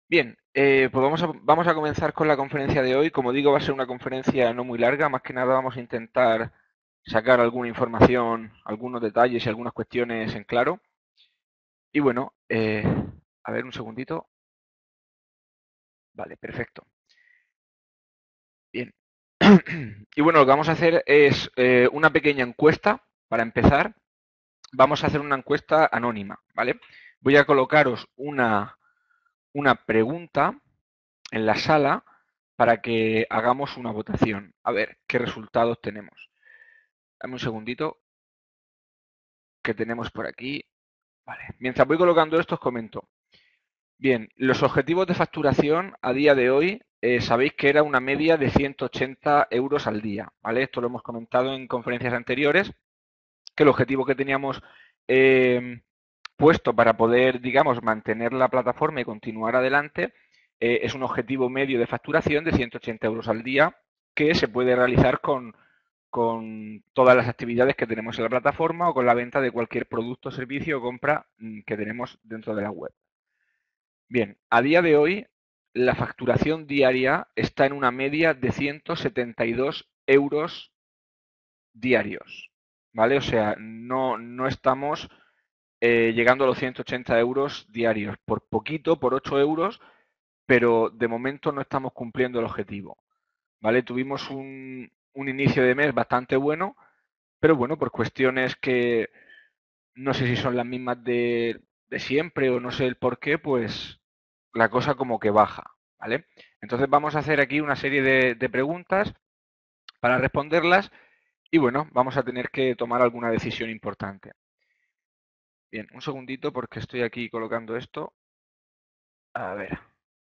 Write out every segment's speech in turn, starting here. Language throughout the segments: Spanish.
Bien, pues vamos a comenzar con la conferencia de hoy. Como digo, va a ser una conferencia no muy larga. Más que nada vamos a intentar sacar alguna información, algunos detalles y algunas cuestiones en claro. Y bueno, a ver un segundito. Vale, perfecto. Bien. Y bueno, lo que vamos a hacer es una pequeña encuesta para empezar. Vamos a hacer una encuesta anónima, ¿vale? Voy a colocaros una pregunta en la sala para que hagamos una votación. A ver qué resultados tenemos. Dame un segundito que tenemos por aquí. Vale. Mientras voy colocando esto, os comento. Bien, los objetivos de facturación a día de hoy, sabéis que era una media de 180 euros al día, ¿vale? Esto lo hemos comentado en conferencias anteriores, que el objetivo que teníamos eh, puesto para poder, digamos, mantener la plataforma y continuar adelante es un objetivo medio de facturación de 180 euros al día que se puede realizar con todas las actividades que tenemos en la plataforma o con la venta de cualquier producto, servicio o compra que tenemos dentro de la web. Bien, a día de hoy la facturación diaria está en una media de 172 euros diarios, ¿vale? O sea, no estamos llegando a los 180 euros diarios, por poquito, por 8 euros, pero de momento no estamos cumpliendo el objetivo, ¿vale? Tuvimos un inicio de mes bastante bueno, pero bueno, por cuestiones que no sé si son las mismas de siempre o no sé el por qué, pues la cosa como que baja, ¿vale? Entonces vamos a hacer aquí una serie de preguntas para responderlas y bueno, vamos a tener que tomar alguna decisión importante. Bien, un segundito porque estoy aquí colocando esto. A ver.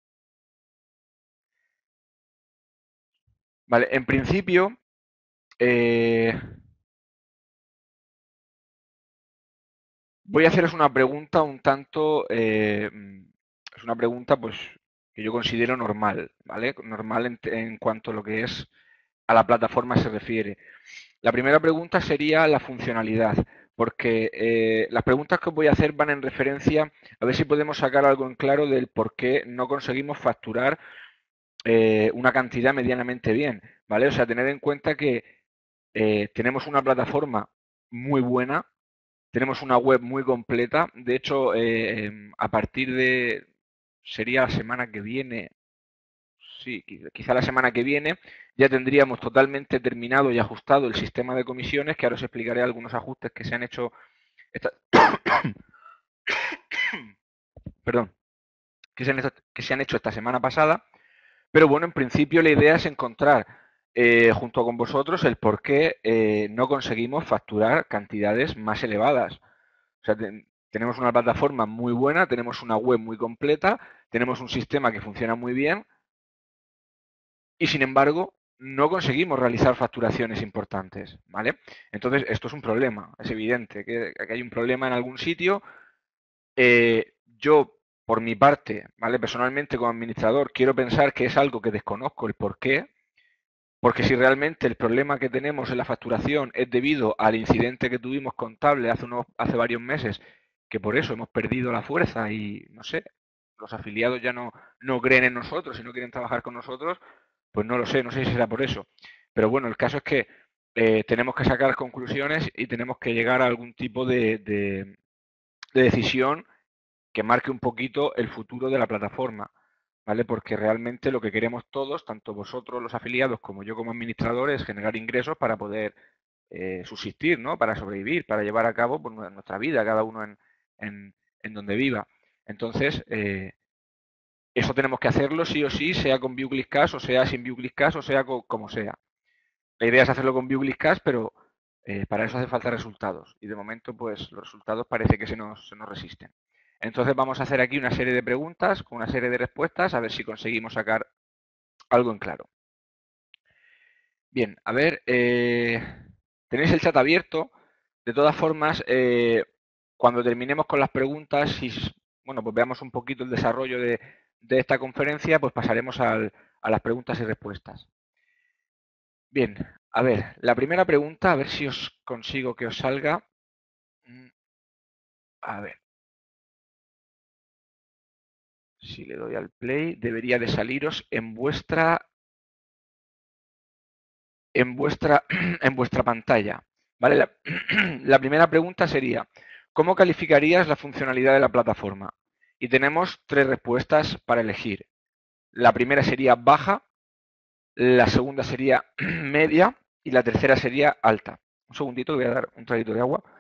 Vale, en principio, eh, voy a haceros una pregunta un tanto, es una pregunta pues que yo considero normal, ¿vale? Normal en cuanto a lo que es a la plataforma se refiere. La primera pregunta sería la funcionalidad, porque las preguntas que os voy a hacer van en referencia a ver si podemos sacar algo en claro del por qué no conseguimos facturar una cantidad medianamente bien, ¿vale? O sea, tener en cuenta que tenemos una plataforma muy buena, tenemos una web muy completa. De hecho, a partir de, sería la semana que viene, sí, quizá la semana que viene, ya tendríamos totalmente terminado y ajustado el sistema de comisiones, que ahora os explicaré algunos ajustes que se han hecho, esta, perdón, que se han hecho esta semana pasada. Pero bueno, en principio la idea es encontrar junto con vosotros el por qué no conseguimos facturar cantidades más elevadas. O sea, tenemos una plataforma muy buena, tenemos una web muy completa, tenemos un sistema que funciona muy bien y sin embargo no conseguimos realizar facturaciones importantes, ¿vale? Entonces esto es un problema, es evidente que hay un problema en algún sitio. Yo, por mi parte, ¿vale? Personalmente como administrador, quiero pensar que es algo que desconozco el por qué, porque si realmente el problema que tenemos en la facturación es debido al incidente que tuvimos contable hace varios meses, que por eso hemos perdido la fuerza y no sé, los afiliados ya no creen en nosotros y no quieren trabajar con nosotros, pues no lo sé, no sé si será por eso. Pero bueno, el caso es que tenemos que sacar conclusiones y tenemos que llegar a algún tipo de decisión que marque un poquito el futuro de la plataforma. ¿Vale? Porque realmente lo que queremos todos, tanto vosotros los afiliados como yo como administrador, es generar ingresos para poder subsistir, ¿no? Para sobrevivir, para llevar a cabo pues, nuestra vida, cada uno en donde viva. Entonces, eso tenemos que hacerlo sí o sí, sea con Vue Cash o sea sin Vue Cash o sea como sea. La idea es hacerlo con Vue Cash, pero para eso hace falta resultados. Y de momento, pues los resultados parece que se nos resisten. Entonces vamos a hacer aquí una serie de preguntas con una serie de respuestas a ver si conseguimos sacar algo en claro. Bien, a ver, tenéis el chat abierto. De todas formas, cuando terminemos con las preguntas y bueno, pues veamos un poquito el desarrollo de esta conferencia, pues pasaremos a las preguntas y respuestas. Bien, a ver, la primera pregunta, a ver si os consigo que os salga. Mm, A ver, Si le doy al play, debería de saliros en vuestra en vuestra pantalla. ¿Vale? La primera pregunta sería, ¿cómo calificarías la funcionalidad de la plataforma? Y tenemos tres respuestas para elegir. La primera sería baja, la segunda sería media y la tercera sería alta. Un segundito, voy a dar un traguito de agua.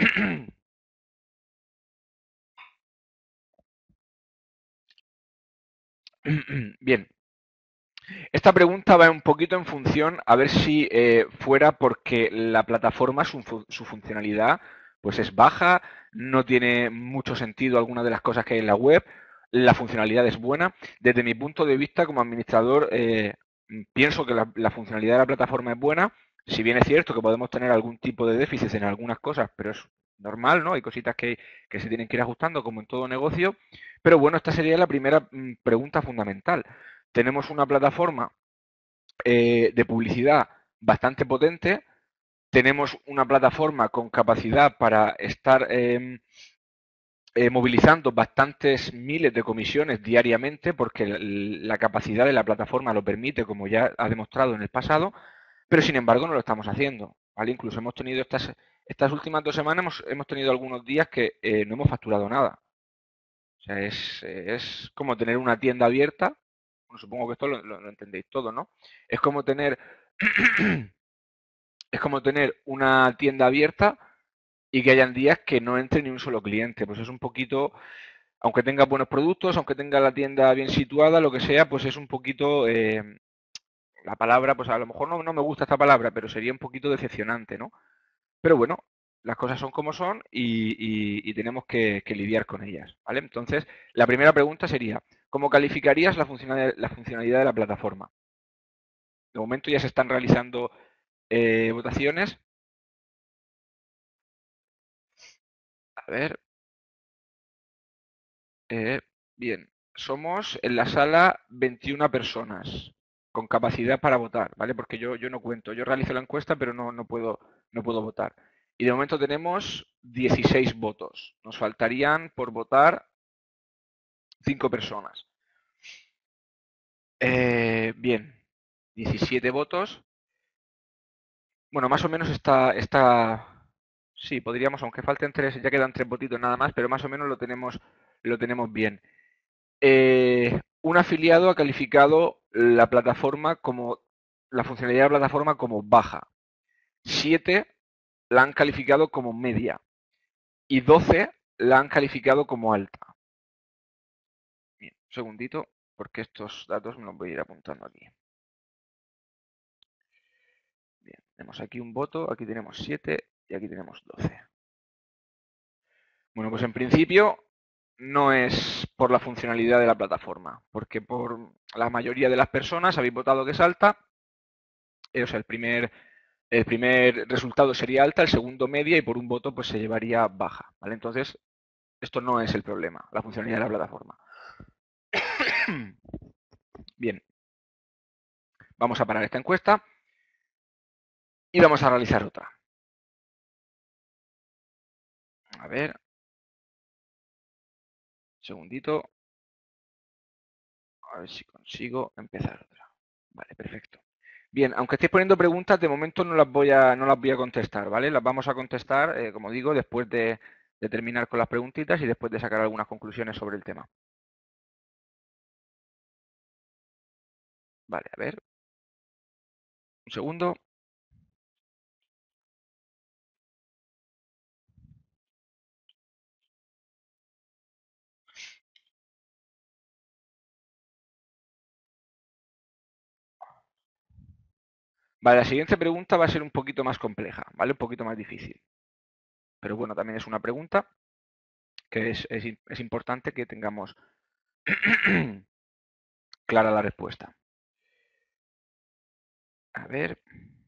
Bien, esta pregunta va un poquito en función a ver si fuera porque la plataforma, su funcionalidad, pues es baja, no tiene mucho sentido alguna de las cosas que hay en la web, la funcionalidad es buena. Desde mi punto de vista como administrador, pienso que la funcionalidad de la plataforma es buena, si bien es cierto que podemos tener algún tipo de déficit en algunas cosas, pero es normal, ¿no? Hay cositas que se tienen que ir ajustando como en todo negocio, pero bueno, esta sería la primera pregunta fundamental. Tenemos una plataforma de publicidad bastante potente, tenemos una plataforma con capacidad para estar movilizando bastantes miles de comisiones diariamente, porque la capacidad de la plataforma lo permite, como ya ha demostrado en el pasado, pero sin embargo no lo estamos haciendo. ¿Vale? Incluso hemos tenido estas últimas 2 semanas, hemos tenido algunos días que no hemos facturado nada. O sea, es como tener una tienda abierta. Bueno, supongo que esto lo entendéis todo, ¿no? Es como tener, es como tener una tienda abierta y que hayan días que no entre ni un solo cliente. Pues es un poquito, aunque tenga buenos productos, aunque tenga la tienda bien situada, lo que sea, pues es un poquito, la palabra, pues a lo mejor no me gusta esta palabra, pero sería un poquito decepcionante, ¿no? Pero bueno, las cosas son como son y tenemos que lidiar con ellas, ¿vale? Entonces, la primera pregunta sería, ¿cómo calificarías la funcionalidad de la plataforma? De momento ya se están realizando votaciones. A ver, eh, bien, somos en la sala 21 personas con capacidad para votar, ¿vale? Porque yo no cuento, yo realizo la encuesta, pero no puedo votar. Y de momento tenemos 16 votos. Nos faltarían por votar 5 personas. Bien, 17 votos. Bueno, más o menos sí, podríamos, aunque falten 3, ya quedan 3 votitos nada más, pero más o menos lo tenemos bien. Un afiliado ha calificado la funcionalidad de la plataforma como baja. 7 la han calificado como media y 12 la han calificado como alta. Bien, un segundito, porque estos datos me los voy a ir apuntando aquí. Bien, tenemos aquí un voto, aquí tenemos 7 y aquí tenemos 12. Bueno, pues en principio no es por la funcionalidad de la plataforma, porque por la mayoría de las personas habéis votado que es alta, o sea, el primer resultado sería alta, el segundo media y por un voto pues se llevaría baja, ¿vale? Entonces, esto no es el problema, la funcionalidad de la plataforma. Bien, vamos a parar esta encuesta y vamos a realizar otra. A ver, un segundito, a ver si consigo empezar otra. Vale, perfecto. Bien, aunque estéis poniendo preguntas, de momento no las voy a contestar, ¿vale? Las vamos a contestar, como digo, después de terminar con las preguntitas y después de sacar algunas conclusiones sobre el tema. Vale, a ver, un segundo. Vale, la siguiente pregunta va a ser un poquito más compleja, ¿vale? Un poquito más difícil. Pero bueno, también es una pregunta que es importante que tengamos clara la respuesta. A ver.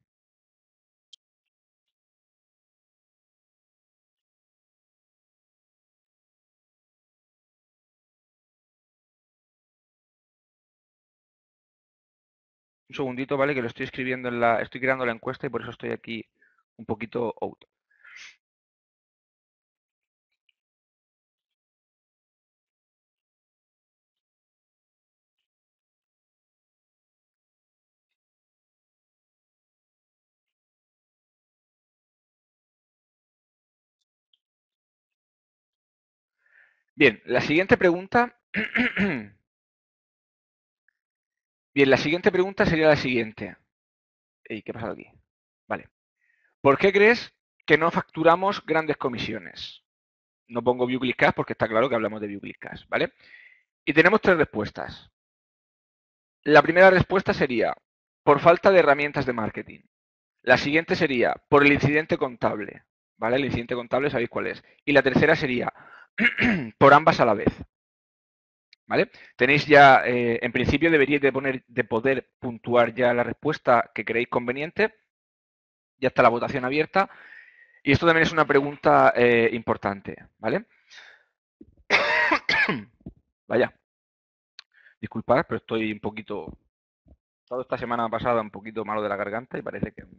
Un segundito, ¿vale? Que lo estoy escribiendo estoy creando la encuesta y por eso estoy aquí un poquito out. Bien, la siguiente pregunta. Bien, la siguiente pregunta sería la siguiente. Ey, ¿qué ha pasado aquí? Vale. ¿Por qué crees que no facturamos grandes comisiones? No pongo view click cash porque está claro que hablamos de view click cash, ¿vale? Y tenemos tres respuestas. La primera respuesta sería por falta de herramientas de marketing. La siguiente sería por el incidente contable, ¿vale? El incidente contable sabéis cuál es. Y la tercera sería por ambas a la vez, ¿vale? Tenéis ya, en principio deberíais de poder puntuar ya la respuesta que creéis conveniente. Ya está la votación abierta. Y esto también es una pregunta importante, ¿vale? Vaya, disculpad, pero estoy un poquito, toda esta semana pasada un poquito malo de la garganta y parece que...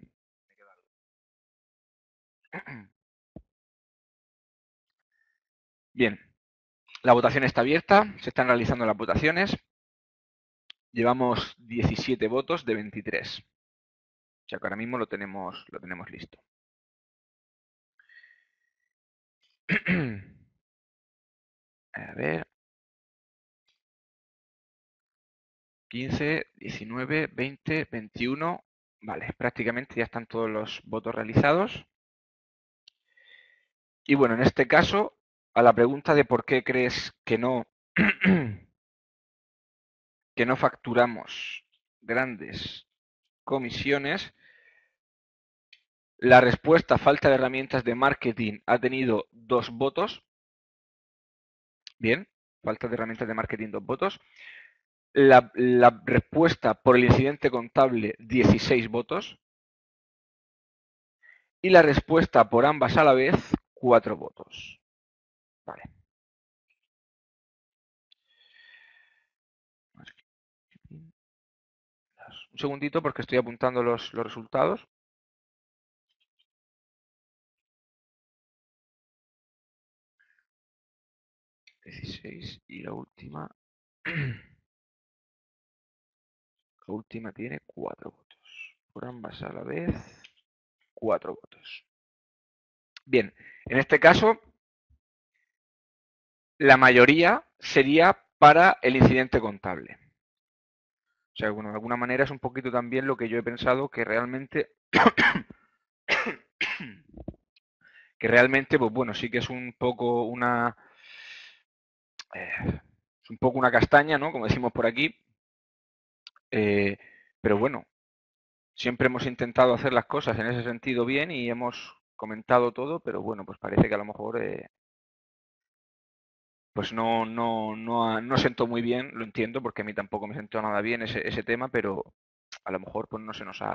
Bien, la votación está abierta, se están realizando las votaciones. Llevamos 17 votos de 23. O sea que ahora mismo lo tenemos listo. A ver. 15, 19, 20, 21. Vale, prácticamente ya están todos los votos realizados. Y bueno, en este caso, a la pregunta de por qué crees que no, que no facturamos grandes comisiones, la respuesta falta de herramientas de marketing ha tenido 2 votos. Bien, falta de herramientas de marketing, 2 votos. La respuesta por el incidente contable, 16 votos. Y la respuesta por ambas a la vez, 4 votos. Vale. Un segundito porque estoy apuntando los resultados. ...16 y la última... La última tiene 4 votos. Por ambas a la vez, 4 votos. Bien, en este caso, la mayoría sería para el incidente contable. O sea, bueno, de alguna manera es un poquito también lo que yo he pensado que realmente... que realmente, pues bueno, sí que es un poco una... es un poco una castaña, ¿no? Como decimos por aquí. Pero bueno, siempre hemos intentado hacer las cosas en ese sentido bien y hemos comentado todo, pero bueno, pues parece que a lo mejor pues no sentó muy bien, lo entiendo, porque a mí tampoco me sentó nada bien ese tema, pero a lo mejor pues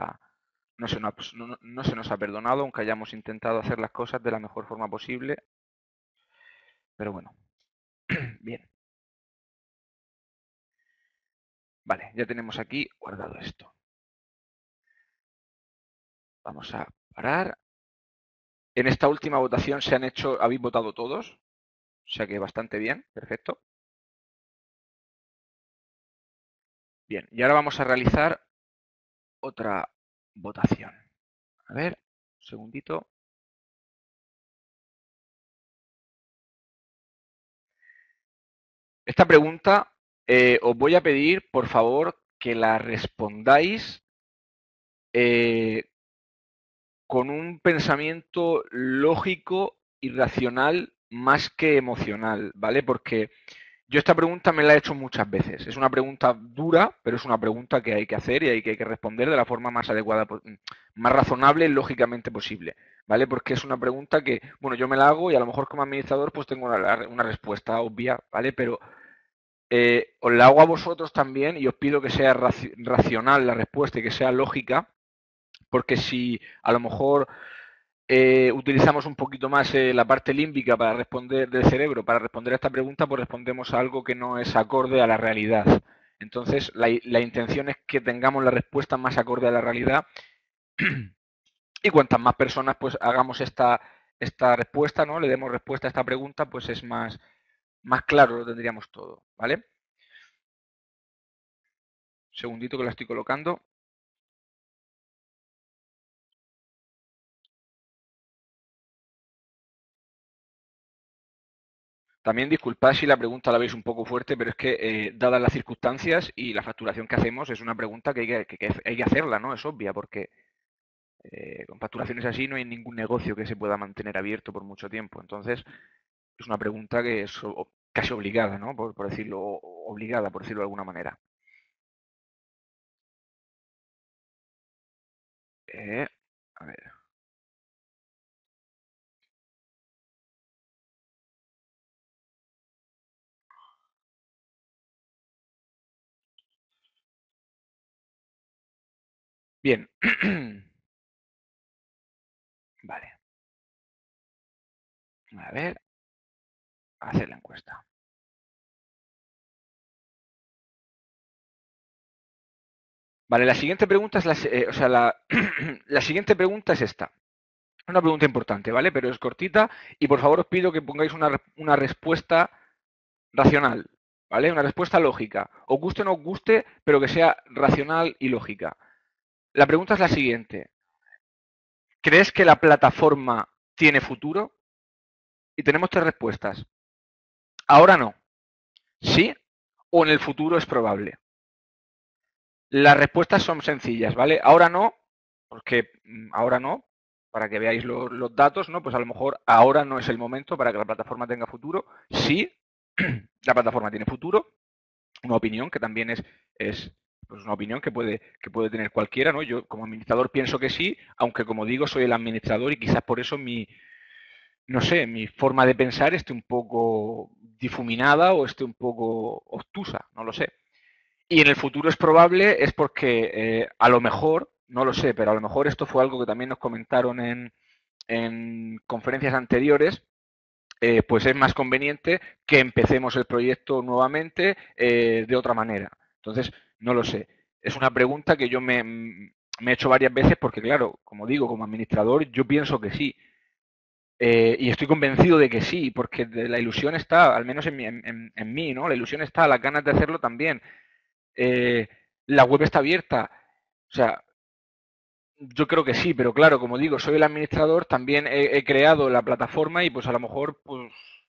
no se nos ha perdonado, aunque hayamos intentado hacer las cosas de la mejor forma posible. Pero bueno, bien. Vale, ya tenemos aquí guardado esto. Vamos a parar. En esta última votación habéis votado todos, o sea que bastante bien, perfecto. Bien, y ahora vamos a realizar otra votación. A ver, un segundito. Esta pregunta os voy a pedir, por favor, que la respondáis eh, con un pensamiento lógico y racional más que emocional, ¿vale? Porque yo esta pregunta me la he hecho muchas veces. Es una pregunta dura, pero es una pregunta que hay que hacer y que hay que responder de la forma más adecuada, más razonable y lógicamente posible, ¿vale? Porque es una pregunta que, bueno, yo me la hago y a lo mejor como administrador pues tengo una respuesta obvia, ¿vale? Pero os la hago a vosotros también y os pido que sea racional la respuesta y que sea lógica, porque si a lo mejor utilizamos un poquito más la parte límbica para responder del cerebro, para responder a esta pregunta, pues respondemos a algo que no es acorde a la realidad. Entonces, la intención es que tengamos la respuesta más acorde a la realidad y cuantas más personas pues hagamos esta respuesta, ¿no? Le demos respuesta a esta pregunta, pues es más claro lo tendríamos todo, ¿vale? Un segundito que la estoy colocando. También disculpad si la pregunta la veis un poco fuerte, pero es que, dadas las circunstancias y la facturación que hacemos, es una pregunta que hay que hacerla, ¿no? Es obvia, porque con facturaciones así no hay ningún negocio que se pueda mantener abierto por mucho tiempo. Entonces, es una pregunta que es casi obligada, ¿no? Por decirlo, obligada, por decirlo de alguna manera. Eh, a ver. Bien. Vale. A ver, hacer la encuesta. Vale, la siguiente pregunta es o sea, la siguiente pregunta es esta. Una pregunta importante, ¿vale? Pero es cortita y por favor os pido que pongáis una respuesta racional, ¿vale? Una respuesta lógica. Os guste o no os guste, pero que sea racional y lógica. La pregunta es la siguiente. ¿Crees que la plataforma tiene futuro? Y tenemos tres respuestas. Ahora no. Sí o en el futuro es probable. Las respuestas son sencillas, ¿vale? Ahora no, porque ahora no, para que veáis los datos, ¿no? Pues a lo mejor ahora no es el momento para que la plataforma tenga futuro. Sí, la plataforma tiene futuro. Una opinión que también es pues una opinión que puede tener cualquiera, ¿no? Yo como administrador pienso que sí, aunque como digo, soy el administrador y quizás por eso no sé, mi forma de pensar esté un poco difuminada o esté un poco obtusa, no lo sé. Y en el futuro es probable, es porque a lo mejor, no lo sé, pero a lo mejor esto fue algo que también nos comentaron en conferencias anteriores, pues es más conveniente que empecemos el proyecto nuevamente de otra manera. Entonces, no lo sé. Es una pregunta que yo me he hecho varias veces porque, claro, como digo, como administrador, yo pienso que sí. Y estoy convencido de que sí, porque la ilusión está, al menos en mí, ¿no? La ilusión está, las ganas de hacerlo también. Eh, la web está abierta. O sea, yo creo que sí, pero claro, como digo, soy el administrador, también he creado la plataforma y pues a lo mejor pues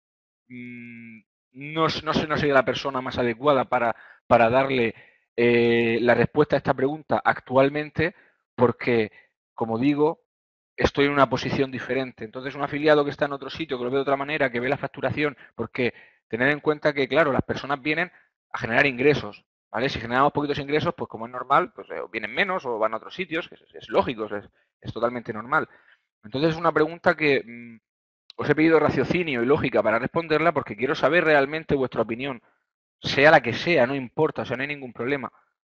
mm, no soy la persona más adecuada para darle la respuesta a esta pregunta actualmente, porque, como digo, estoy en una posición diferente. Entonces, un afiliado que está en otro sitio, que lo ve de otra manera, que ve la facturación, porque tener en cuenta que, claro, las personas vienen a generar ingresos, ¿vale? Si generamos poquitos ingresos, pues como es normal, pues vienen menos o van a otros sitios, es lógico, es totalmente normal. Entonces, es una pregunta que os he pedido raciocinio y lógica para responderla porque quiero saber realmente vuestra opinión, sea la que sea, no importa, o sea, no hay ningún problema.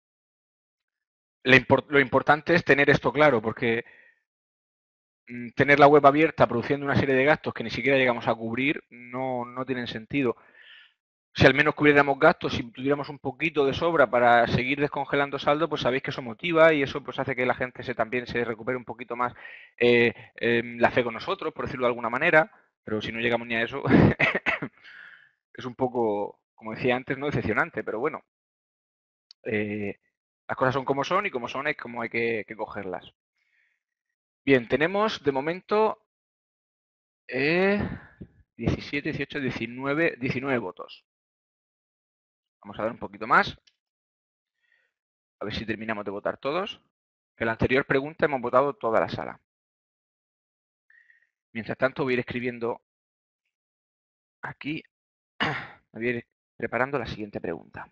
Lo importante es tener esto claro, porque tener la web abierta produciendo una serie de gastos que ni siquiera llegamos a cubrir no tienen sentido. Si al menos cubriéramos gastos, si tuviéramos un poquito de sobra para seguir descongelando saldo, pues sabéis que eso motiva y eso pues hace que la gente también se recupere un poquito más la fe con nosotros, por decirlo de alguna manera, pero si no llegamos ni a eso, es un poco, como decía antes, no decepcionante, pero bueno, eh, las cosas son como son y como son es como hay que cogerlas. Bien, tenemos de momento 17, 18, 19 votos. Vamos a dar un poquito más, a ver si terminamos de votar todos. En la anterior pregunta hemos votado toda la sala. Mientras tanto voy a ir escribiendo aquí, me voy a ir preparando la siguiente pregunta.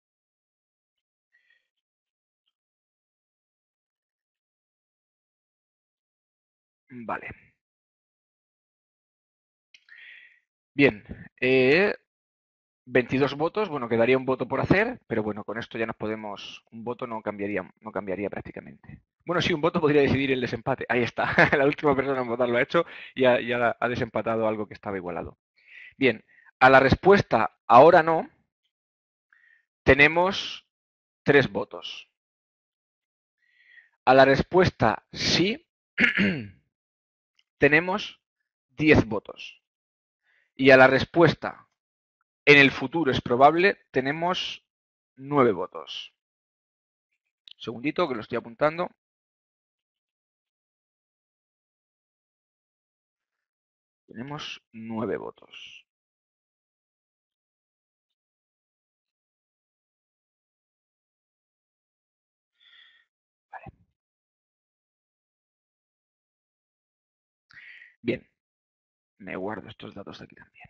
Vale. Bien, 22 votos, bueno, quedaría un voto por hacer, pero bueno, con esto ya nos podemos, un voto no cambiaría prácticamente. Bueno, sí, un voto podría decidir el desempate. Ahí está, la última persona en votar lo ha hecho y ya ha desempatado algo que estaba igualado. Bien, a la respuesta ahora no, tenemos 3 votos. A la respuesta sí, tenemos 10 votos. Y a la respuesta en el futuro es probable, tenemos 9 votos. Segundito que lo estoy apuntando. Tenemos 9 votos. Bien, me guardo estos datos de aquí también.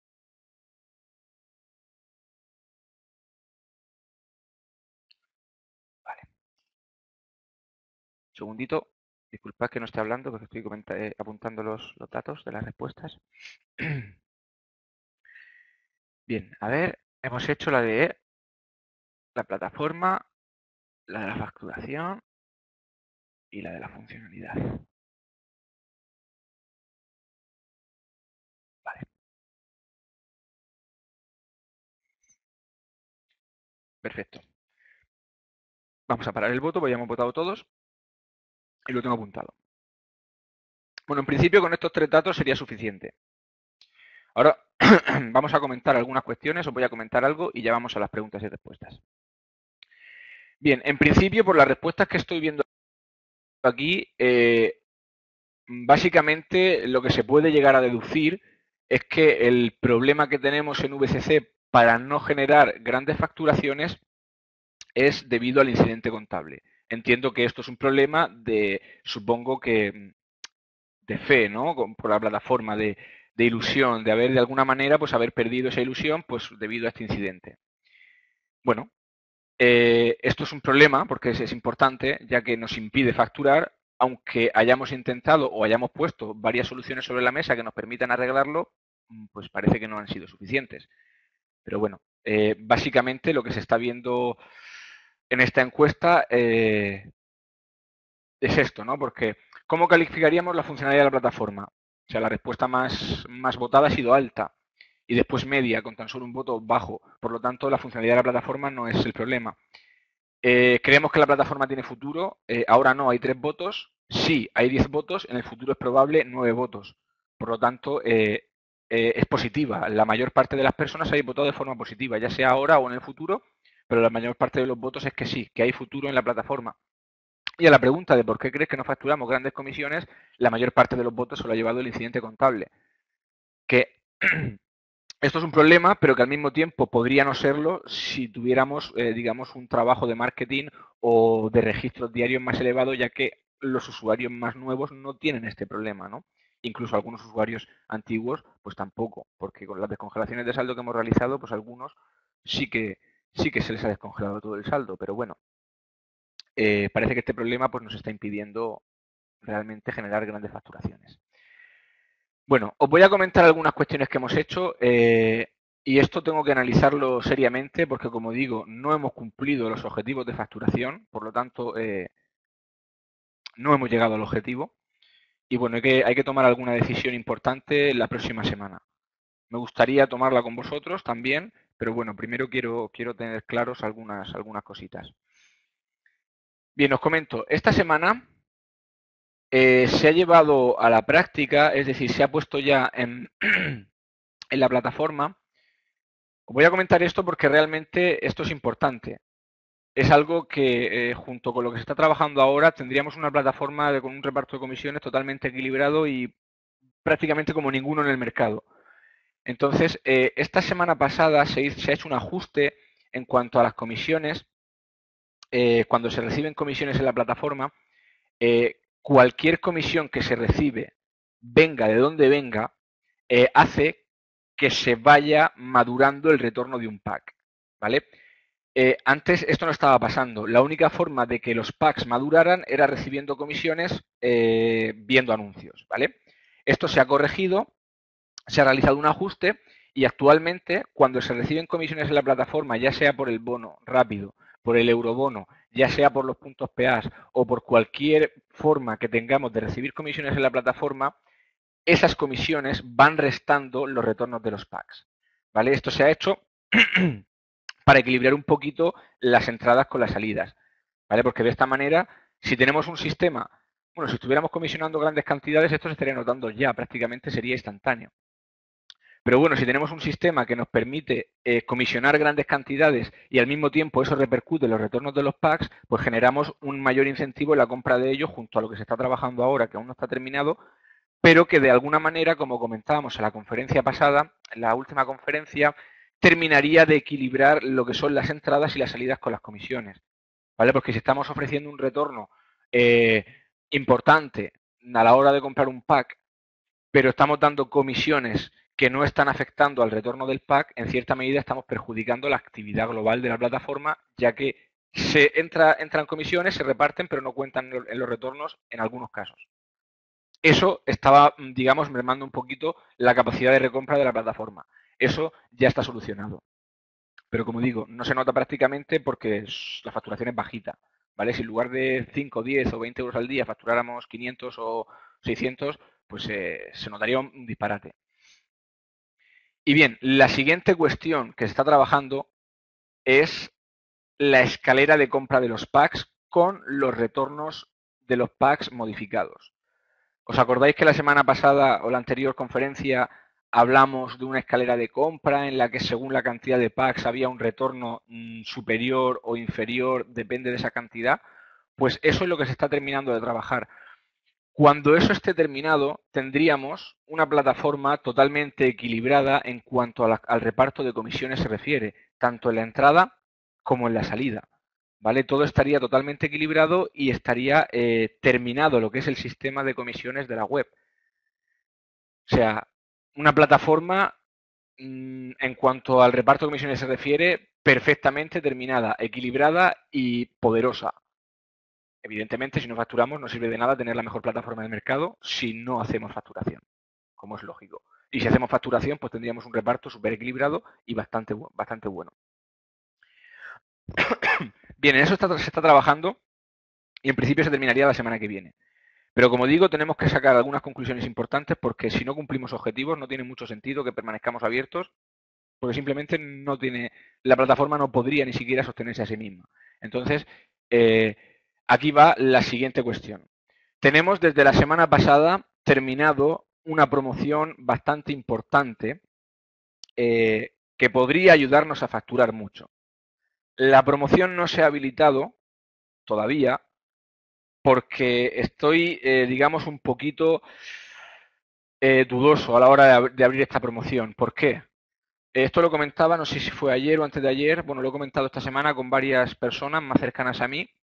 Vale. Un segundito. Disculpad que no esté hablando, porque estoy apuntando los datos de las respuestas. Bien, a ver, hemos hecho la de la plataforma, la de la facturación y la de la funcionalidad. Vale. Perfecto. Vamos a parar el voto, pues ya hemos votado todos y lo tengo apuntado. Bueno, en principio con estos 3 datos sería suficiente. Ahora vamos a comentar algunas cuestiones, os voy a comentar algo y ya vamos a las preguntas y respuestas. Bien, en principio por las respuestas que estoy viendo aquí, básicamente lo que se puede llegar a deducir es que el problema que tenemos en VCC para no generar grandes facturaciones es debido al incidente contable. Entiendo que esto es un problema supongo que de fe, ¿no? Por la plataforma de ilusión, de haber de alguna manera, pues haber perdido esa ilusión, pues debido a este incidente. Bueno, esto es un problema porque es importante, ya que nos impide facturar, aunque hayamos intentado o hayamos puesto varias soluciones sobre la mesa que nos permitan arreglarlo, pues parece que no han sido suficientes. Pero bueno, básicamente lo que se está viendo en esta encuesta es esto, ¿no? Porque ¿cómo calificaríamos la funcionalidad de la plataforma? O sea, la respuesta más votada ha sido alta y después media, con tan solo un voto bajo. Por lo tanto, la funcionalidad de la plataforma no es el problema. Creemos que la plataforma tiene futuro. Ahora no, hay 3 votos. Sí, hay 10 votos. En el futuro es probable 9 votos. Por lo tanto, es positiva. La mayor parte de las personas ha votado de forma positiva, ya sea ahora o en el futuro, pero la mayor parte de los votos es que sí, que hay futuro en la plataforma. Y a la pregunta de por qué crees que no facturamos grandes comisiones, la mayor parte de los votos se lo ha llevado el incidente contable. Que esto es un problema, pero que al mismo tiempo podría no serlo si tuviéramos, digamos, un trabajo de marketing o de registros diarios más elevado, ya que los usuarios más nuevos no tienen este problema, ¿no? Incluso algunos usuarios antiguos, pues tampoco, porque con las descongelaciones de saldo que hemos realizado, pues algunos sí que se les ha descongelado todo el saldo, pero bueno, parece que este problema pues nos está impidiendo realmente generar grandes facturaciones. Bueno, os voy a comentar algunas cuestiones que hemos hecho y esto tengo que analizarlo seriamente porque, como digo, no hemos cumplido los objetivos de facturación, por lo tanto, no hemos llegado al objetivo y bueno, hay que tomar alguna decisión importante la próxima semana. Me gustaría tomarla con vosotros también, pero bueno, primero quiero tener claros algunas cositas. Bien, os comento, esta semana se ha llevado a la práctica, es decir, se ha puesto ya en la plataforma. Os voy a comentar esto porque realmente esto es importante. Es algo que, junto con lo que se está trabajando ahora, tendríamos una plataforma con un reparto de comisiones totalmente equilibrado y prácticamente como ninguno en el mercado. Entonces, esta semana pasada se ha hecho un ajuste en cuanto a las comisiones. Cuando se reciben comisiones en la plataforma, cualquier comisión que se recibe, venga de donde venga, hace que se vaya madurando el retorno de un pack, ¿vale? Antes esto no estaba pasando. La única forma de que los packs maduraran era recibiendo comisiones viendo anuncios, ¿vale? Esto se ha corregido, se ha realizado un ajuste y actualmente cuando se reciben comisiones en la plataforma, ya sea por el bono rápido, por el eurobono, ya sea por los puntos PAs o por cualquier forma que tengamos de recibir comisiones en la plataforma, esas comisiones van restando los retornos de los packs, ¿vale? Esto se ha hecho para equilibrar un poquito las entradas con las salidas, ¿vale? Porque de esta manera, si tenemos un sistema, bueno, si estuviéramos comisionando grandes cantidades, esto se estaría notando ya, prácticamente sería instantáneo. Pero bueno, si tenemos un sistema que nos permite comisionar grandes cantidades y al mismo tiempo eso repercute en los retornos de los packs, pues generamos un mayor incentivo en la compra de ellos junto a lo que se está trabajando ahora, que aún no está terminado, pero que de alguna manera, como comentábamos en la conferencia pasada, en la última conferencia, terminaría de equilibrar lo que son las entradas y las salidas con las comisiones, ¿vale? Porque si estamos ofreciendo un retorno importante a la hora de comprar un pack, pero estamos dando comisiones que no están afectando al retorno del pack, en cierta medida estamos perjudicando la actividad global de la plataforma, ya que entran comisiones, se reparten, pero no cuentan en los retornos en algunos casos. Eso estaba, digamos, mermando un poquito la capacidad de recompra de la plataforma. Eso ya está solucionado. Pero como digo, no se nota prácticamente porque la facturación es bajita. ¿Vale? Si en lugar de 5, 10 o 20 euros al día facturáramos 500 o 600, pues se notaría un disparate. Y bien, la siguiente cuestión que se está trabajando es la escalera de compra de los packs con los retornos de los packs modificados. ¿Os acordáis que la semana pasada o la anterior conferencia hablamos de una escalera de compra en la que según la cantidad de packs había un retorno superior o inferior, depende de esa cantidad? Pues eso es lo que se está terminando de trabajar. Cuando eso esté terminado, tendríamos una plataforma totalmente equilibrada en cuanto al reparto de comisiones se refiere, tanto en la entrada como en la salida. ¿Vale? Todo estaría totalmente equilibrado y estaría terminado lo que es el sistema de comisiones de la web. O sea, una plataforma, en cuanto al reparto de comisiones se refiere, perfectamente terminada, equilibrada y poderosa. Evidentemente, si no facturamos, no sirve de nada tener la mejor plataforma del mercado si no hacemos facturación, como es lógico. Y si hacemos facturación, pues tendríamos un reparto súper equilibrado y bastante bueno. Bien, en eso se está trabajando y en principio se terminaría la semana que viene. Pero como digo, tenemos que sacar algunas conclusiones importantes porque si no cumplimos objetivos no tiene mucho sentido que permanezcamos abiertos porque simplemente no tiene, la plataforma no podría ni siquiera sostenerse a sí misma. Entonces, aquí va la siguiente cuestión. Tenemos desde la semana pasada terminado una promoción bastante importante que podría ayudarnos a facturar mucho. La promoción no se ha habilitado todavía porque estoy, digamos, un poquito dudoso a la hora de abrir esta promoción. ¿Por qué? Esto lo comentaba, no sé si fue ayer o antes de ayer, bueno, lo he comentado esta semana con varias personas más cercanas a mí,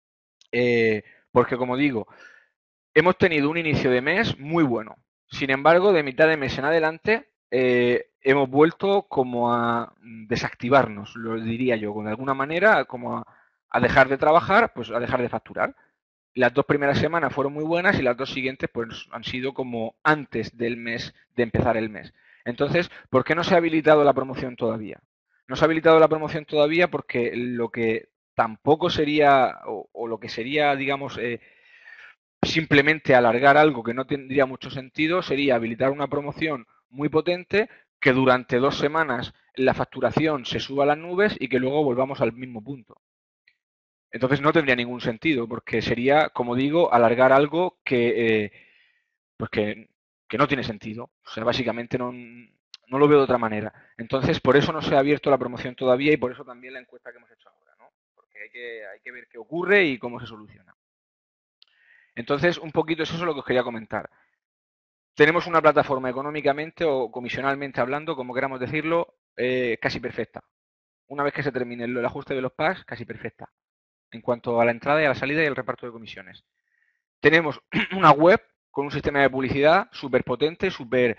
porque como digo, hemos tenido un inicio de mes muy bueno. Sin embargo, de mitad de mes en adelante, hemos vuelto como a desactivarnos, lo diría yo, de alguna manera, como a dejar de trabajar, pues a dejar de facturar. Las 2 primeras semanas fueron muy buenas y las 2 siguientes pues han sido como antes del mes, de empezar el mes. Entonces, ¿por qué no se ha habilitado la promoción todavía? No se ha habilitado la promoción todavía porque lo que tampoco sería, o lo que sería, digamos, simplemente alargar algo que no tendría mucho sentido, sería habilitar una promoción muy potente que durante 2 semanas la facturación se suba a las nubes y que luego volvamos al mismo punto. Entonces no tendría ningún sentido, porque sería, como digo, alargar algo pues que no tiene sentido. O sea, básicamente no lo veo de otra manera. Entonces, por eso no se ha abierto la promoción todavía y por eso también la encuesta que hemos hecho ahora, ¿no? Porque hay que ver qué ocurre y cómo se soluciona. Entonces, un poquito eso es lo que os quería comentar. Tenemos una plataforma económicamente o comisionalmente hablando, como queramos decirlo, casi perfecta. Una vez que se termine el ajuste de los packs, casi perfecta en cuanto a la entrada y a la salida y el reparto de comisiones. Tenemos una web con un sistema de publicidad súper potente, súper,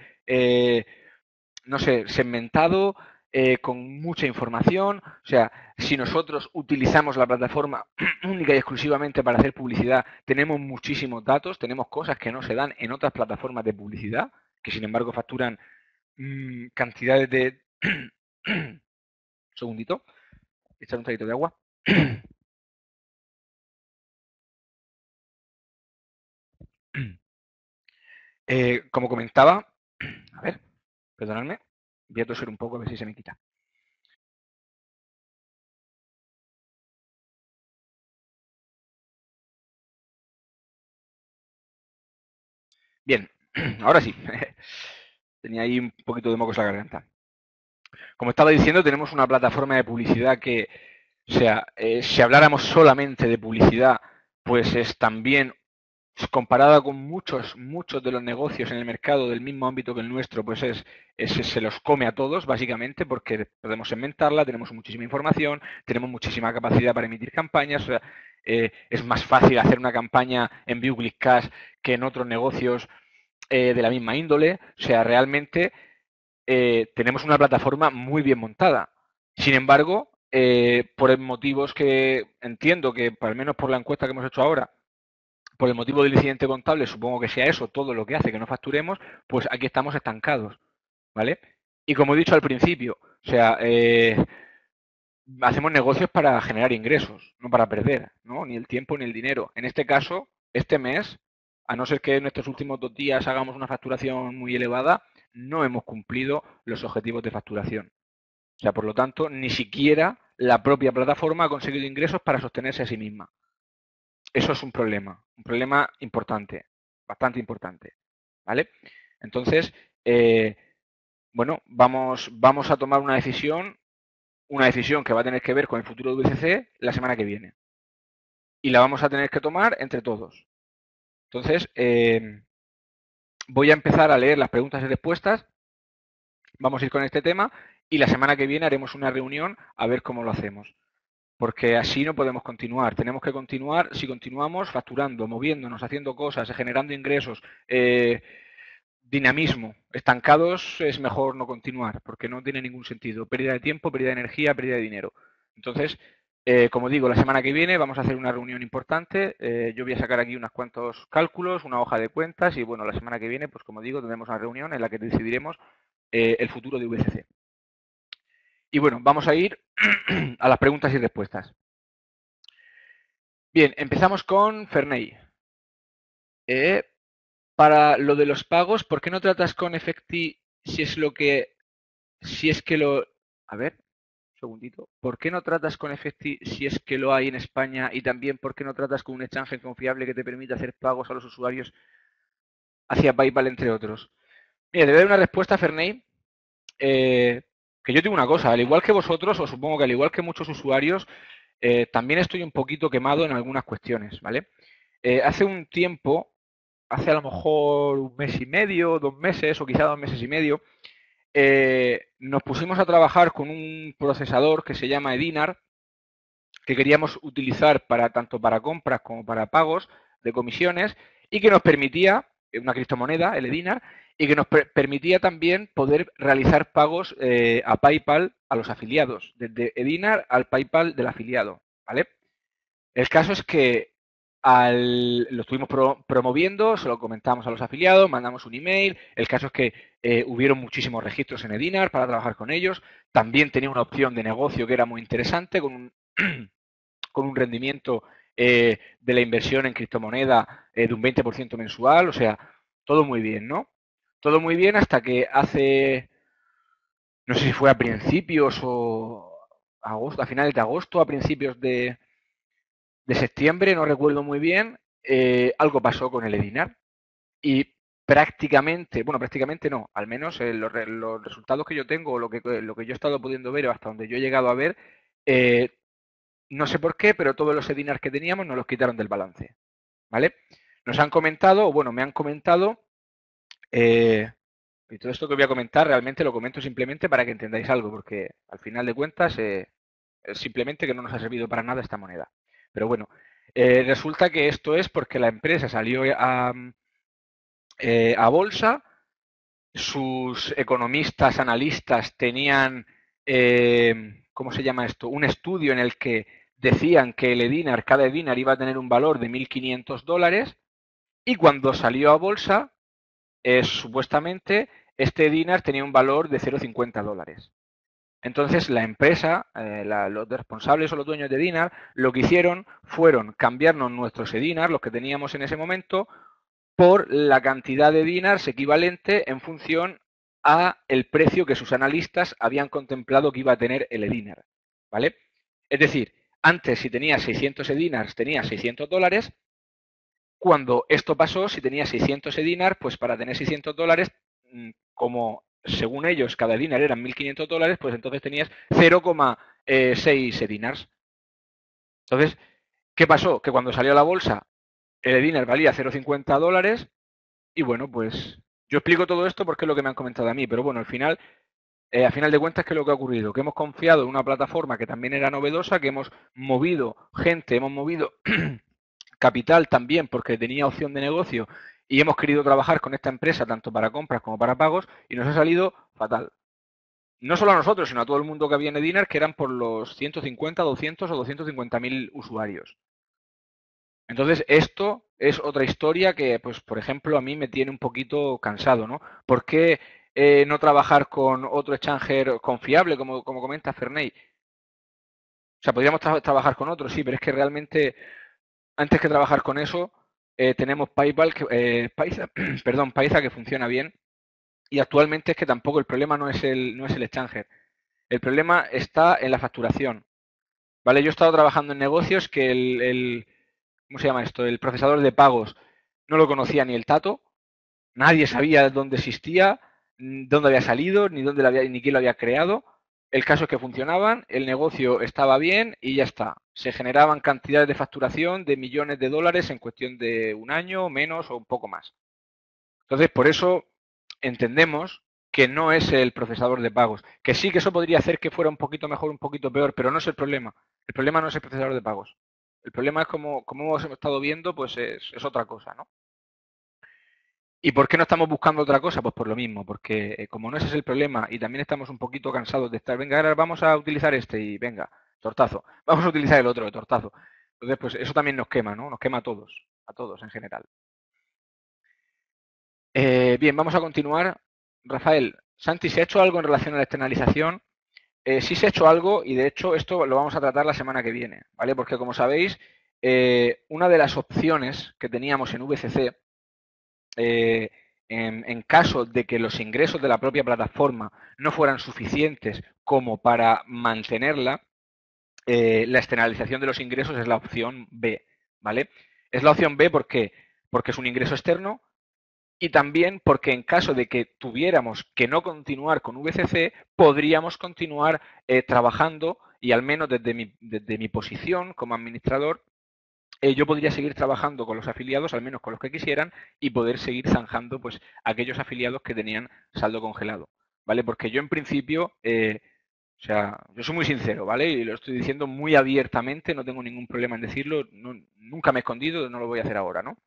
no sé, segmentado, con mucha información. O sea, si nosotros utilizamos la plataforma única y exclusivamente para hacer publicidad, tenemos muchísimos datos, tenemos cosas que no se dan en otras plataformas de publicidad, que sin embargo facturan cantidades de... Un segundito, echar un traguito de agua. Como comentaba, a ver, perdonadme, voy a toser un poco a ver si se me quita. Bien, ahora sí. Tenía ahí un poquito de mocos en la garganta. Como estaba diciendo, tenemos una plataforma de publicidad que, o sea, si habláramos solamente de publicidad, pues es también comparada con muchos de los negocios en el mercado del mismo ámbito que el nuestro, pues se los come a todos, básicamente, porque podemos segmentarla, tenemos muchísima información, tenemos muchísima capacidad para emitir campañas, o sea, es más fácil hacer una campaña en View Click Cash que en otros negocios de la misma índole. O sea, realmente tenemos una plataforma muy bien montada. Sin embargo, por motivos que entiendo que, al menos por la encuesta que hemos hecho ahora, por el motivo del incidente contable, supongo que sea eso todo lo que hace que no facturemos, pues aquí estamos estancados, ¿vale? Y como he dicho al principio, o sea, hacemos negocios para generar ingresos, no para perder, ¿no? Ni el tiempo ni el dinero. En este caso, este mes, a no ser que en estos últimos 2 días hagamos una facturación muy elevada, no hemos cumplido los objetivos de facturación. O sea, por lo tanto, ni siquiera la propia plataforma ha conseguido ingresos para sostenerse a sí misma. Eso es un problema importante, bastante importante, ¿vale? Entonces, bueno, vamos a tomar una decisión que va a tener que ver con el futuro de VCC la semana que viene. Y la vamos a tener que tomar entre todos. Entonces, voy a empezar a leer las preguntas y respuestas. Vamos a ir con este tema y la semana que viene haremos una reunión a ver cómo lo hacemos. Porque así no podemos continuar. Tenemos que continuar, si continuamos, facturando, moviéndonos, haciendo cosas, generando ingresos, dinamismo. Estancados es mejor no continuar, porque no tiene ningún sentido. Pérdida de tiempo, pérdida de energía, pérdida de dinero. Entonces, como digo, la semana que viene vamos a hacer una reunión importante. Yo voy a sacar aquí unos cuantos cálculos, una hoja de cuentas y bueno, la semana que viene, pues como digo, tendremos una reunión en la que decidiremos el futuro de VCC. Y bueno, vamos a ir a las preguntas y respuestas. Bien, empezamos con Ferney. Para lo de los pagos, ¿por qué no tratas con Efecti si es que lo... A ver, un segundito. ¿Por qué no tratas con Efecti si es que lo hay en España? Y también, ¿por qué no tratas con un exchange confiable que te permita hacer pagos a los usuarios hacia PayPal, entre otros? Mira, te voy a dar una respuesta, Ferney, que yo digo una cosa, al igual que vosotros, o supongo que al igual que muchos usuarios, también estoy un poquito quemado en algunas cuestiones, ¿vale? Hace un tiempo, hace a lo mejor un mes y medio, 2 meses o quizá 2 meses y medio, nos pusimos a trabajar con un procesador que se llama Edinar, que queríamos utilizar tanto para compras como para pagos de comisiones y que nos permitía, una criptomoneda, el Edinar, y que nos permitía también poder realizar pagos a PayPal a los afiliados, desde Edinar al PayPal del afiliado, ¿vale? El caso es que lo estuvimos promoviendo, se lo comentamos a los afiliados, mandamos un email. El caso es que hubieron muchísimos registros en Edinar para trabajar con ellos. También tenía una opción de negocio que era muy interesante, con un, con un rendimiento de la inversión en criptomoneda de un 20% mensual. O sea, todo muy bien, ¿no? Todo muy bien hasta que hace, no sé si fue a principios o agosto, a finales de agosto, a principios de septiembre, no recuerdo muy bien, algo pasó con el Edinar y prácticamente, bueno, prácticamente no, al menos los resultados que yo tengo, lo que yo he estado pudiendo ver o hasta donde yo he llegado a ver, eh, no sé por qué, pero todos los Edinar que teníamos nos los quitaron del balance, ¿vale? Nos han comentado, o bueno, me han comentado, y todo esto que voy a comentar realmente lo comento simplemente para que entendáis algo, porque al final de cuentas es simplemente que no nos ha servido para nada esta moneda. Pero bueno, resulta que esto es porque la empresa salió a bolsa, sus economistas, analistas tenían, ¿cómo se llama esto? Un estudio en el que decían que cada Edinar iba a tener un valor de $1.500 y cuando salió a bolsa, supuestamente este Edinar tenía un valor de $0,50. Entonces la empresa, los responsables o los dueños de Edinar, lo que hicieron fueron cambiarnos nuestros Edinar, los que teníamos en ese momento, por la cantidad de dinars equivalente en función a el precio que sus analistas habían contemplado que iba a tener el Edinar, ¿vale? Es decir, antes si tenías 600 Edinars tenías $600. Cuando esto pasó, si tenías 600 Edinar, pues para tener $600, como según ellos cada Edinar eran $1.500, pues entonces tenías 0,6 Edinars. Entonces, ¿qué pasó? Que cuando salió a la bolsa, el Edinar valía $0,50 y bueno, pues yo explico todo esto porque es lo que me han comentado a mí, pero bueno, al final a final de cuentas, ¿qué es lo que ha ocurrido? Que hemos confiado en una plataforma que también era novedosa, que hemos movido gente, hemos movido capital también porque tenía opción de negocio y hemos querido trabajar con esta empresa tanto para compras como para pagos y nos ha salido fatal. No solo a nosotros, sino a todo el mundo que había en Edinar, que eran por los 150, 200 o 250.000 usuarios. Entonces, esto es otra historia que, pues, por ejemplo, a mí me tiene un poquito cansado, ¿no? ¿Por qué no trabajar con otro exchanger confiable, como comenta Ferney? O sea, podríamos trabajar con otros, sí, pero es que realmente, antes que trabajar con eso, tenemos PayPal, Paisa, perdón, Paisa, que funciona bien. Y actualmente es que tampoco el problema no es el exchanger. El problema está en la facturación. ¿Vale? Yo he estado trabajando en negocios que ¿cómo se llama esto? El procesador de pagos no lo conocía ni el tato, nadie sabía dónde existía, dónde había salido, ni quién lo había creado. El caso es que funcionaban, el negocio estaba bien y ya está. Se generaban cantidades de facturación de millones de dólares en cuestión de un año, menos o un poco más. Entonces, por eso entendemos que no es el procesador de pagos. Que sí que eso podría hacer que fuera un poquito mejor, un poquito peor, pero no es el problema. El problema no es el procesador de pagos. El problema es como hemos estado viendo, pues es otra cosa, ¿no? ¿Y por qué no estamos buscando otra cosa? Pues por lo mismo, porque como no ese es el problema y también estamos un poquito cansados de estar, venga, ahora vamos a utilizar este y venga, tortazo, vamos a utilizar el otro, tortazo. Entonces, pues eso también nos quema, ¿no? Nos quema a todos en general. Bien, vamos a continuar. Rafael, Santi, ¿se ha hecho algo en relación a la externalización? Sí se ha hecho algo y de hecho esto lo vamos a tratar la semana que viene, ¿vale? Porque como sabéis, una de las opciones que teníamos en VCC, eh, en caso de que los ingresos de la propia plataforma no fueran suficientes como para mantenerla, la externalización de los ingresos es la opción B, ¿vale? Es la opción B porque es un ingreso externo y también porque en caso de que tuviéramos que no continuar con VCC, podríamos continuar trabajando y al menos desde mi posición como administrador, yo podría seguir trabajando con los afiliados, al menos con los que quisieran, y poder seguir zanjando pues aquellos afiliados que tenían saldo congelado, ¿vale? Porque yo en principio, o sea, yo soy muy sincero, ¿vale? Y lo estoy diciendo muy abiertamente, no tengo ningún problema en decirlo, nunca me he escondido, no lo voy a hacer ahora, ¿no?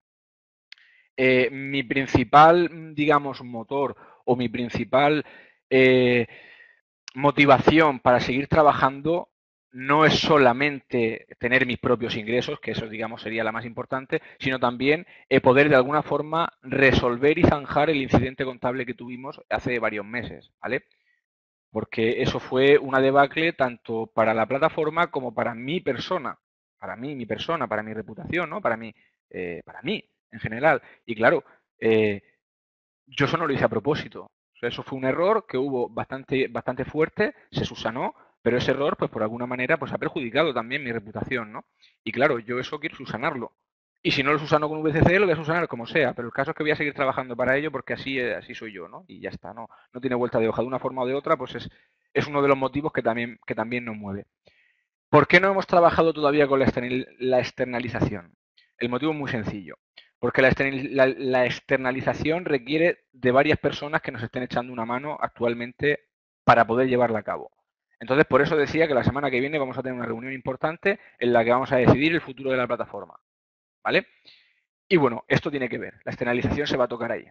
Mi principal, digamos, motor o mi principal eh, motivación para seguir trabajando no es solamente tener mis propios ingresos, que eso, digamos, sería la más importante, sino también poder de alguna forma resolver y zanjar el incidente contable que tuvimos hace varios meses, ¿vale? Porque eso fue una debacle tanto para la plataforma como para mi persona, para mí, mi persona, para mi reputación, ¿no? Para mí en general. Y claro, yo eso no lo hice a propósito. O sea, eso fue un error que hubo bastante fuerte, se subsanó, pero ese error, pues por alguna manera, pues ha perjudicado también mi reputación, ¿no? Y claro, yo eso quiero subsanarlo. Y si no lo subsano con VCC, lo voy a subsanar como sea, pero el caso es que voy a seguir trabajando para ello porque así soy yo, ¿no? Y ya está, no tiene vuelta de hoja. De una forma o de otra, pues es uno de los motivos que también nos mueve. ¿Por qué no hemos trabajado todavía con la externalización? El motivo es muy sencillo. Porque la externalización requiere de varias personas que nos estén echando una mano actualmente para poder llevarla a cabo. Entonces, por eso decía que la semana que viene vamos a tener una reunión importante en la que vamos a decidir el futuro de la plataforma. ¿Vale? Y bueno, esto tiene que ver. La externalización se va a tocar ahí.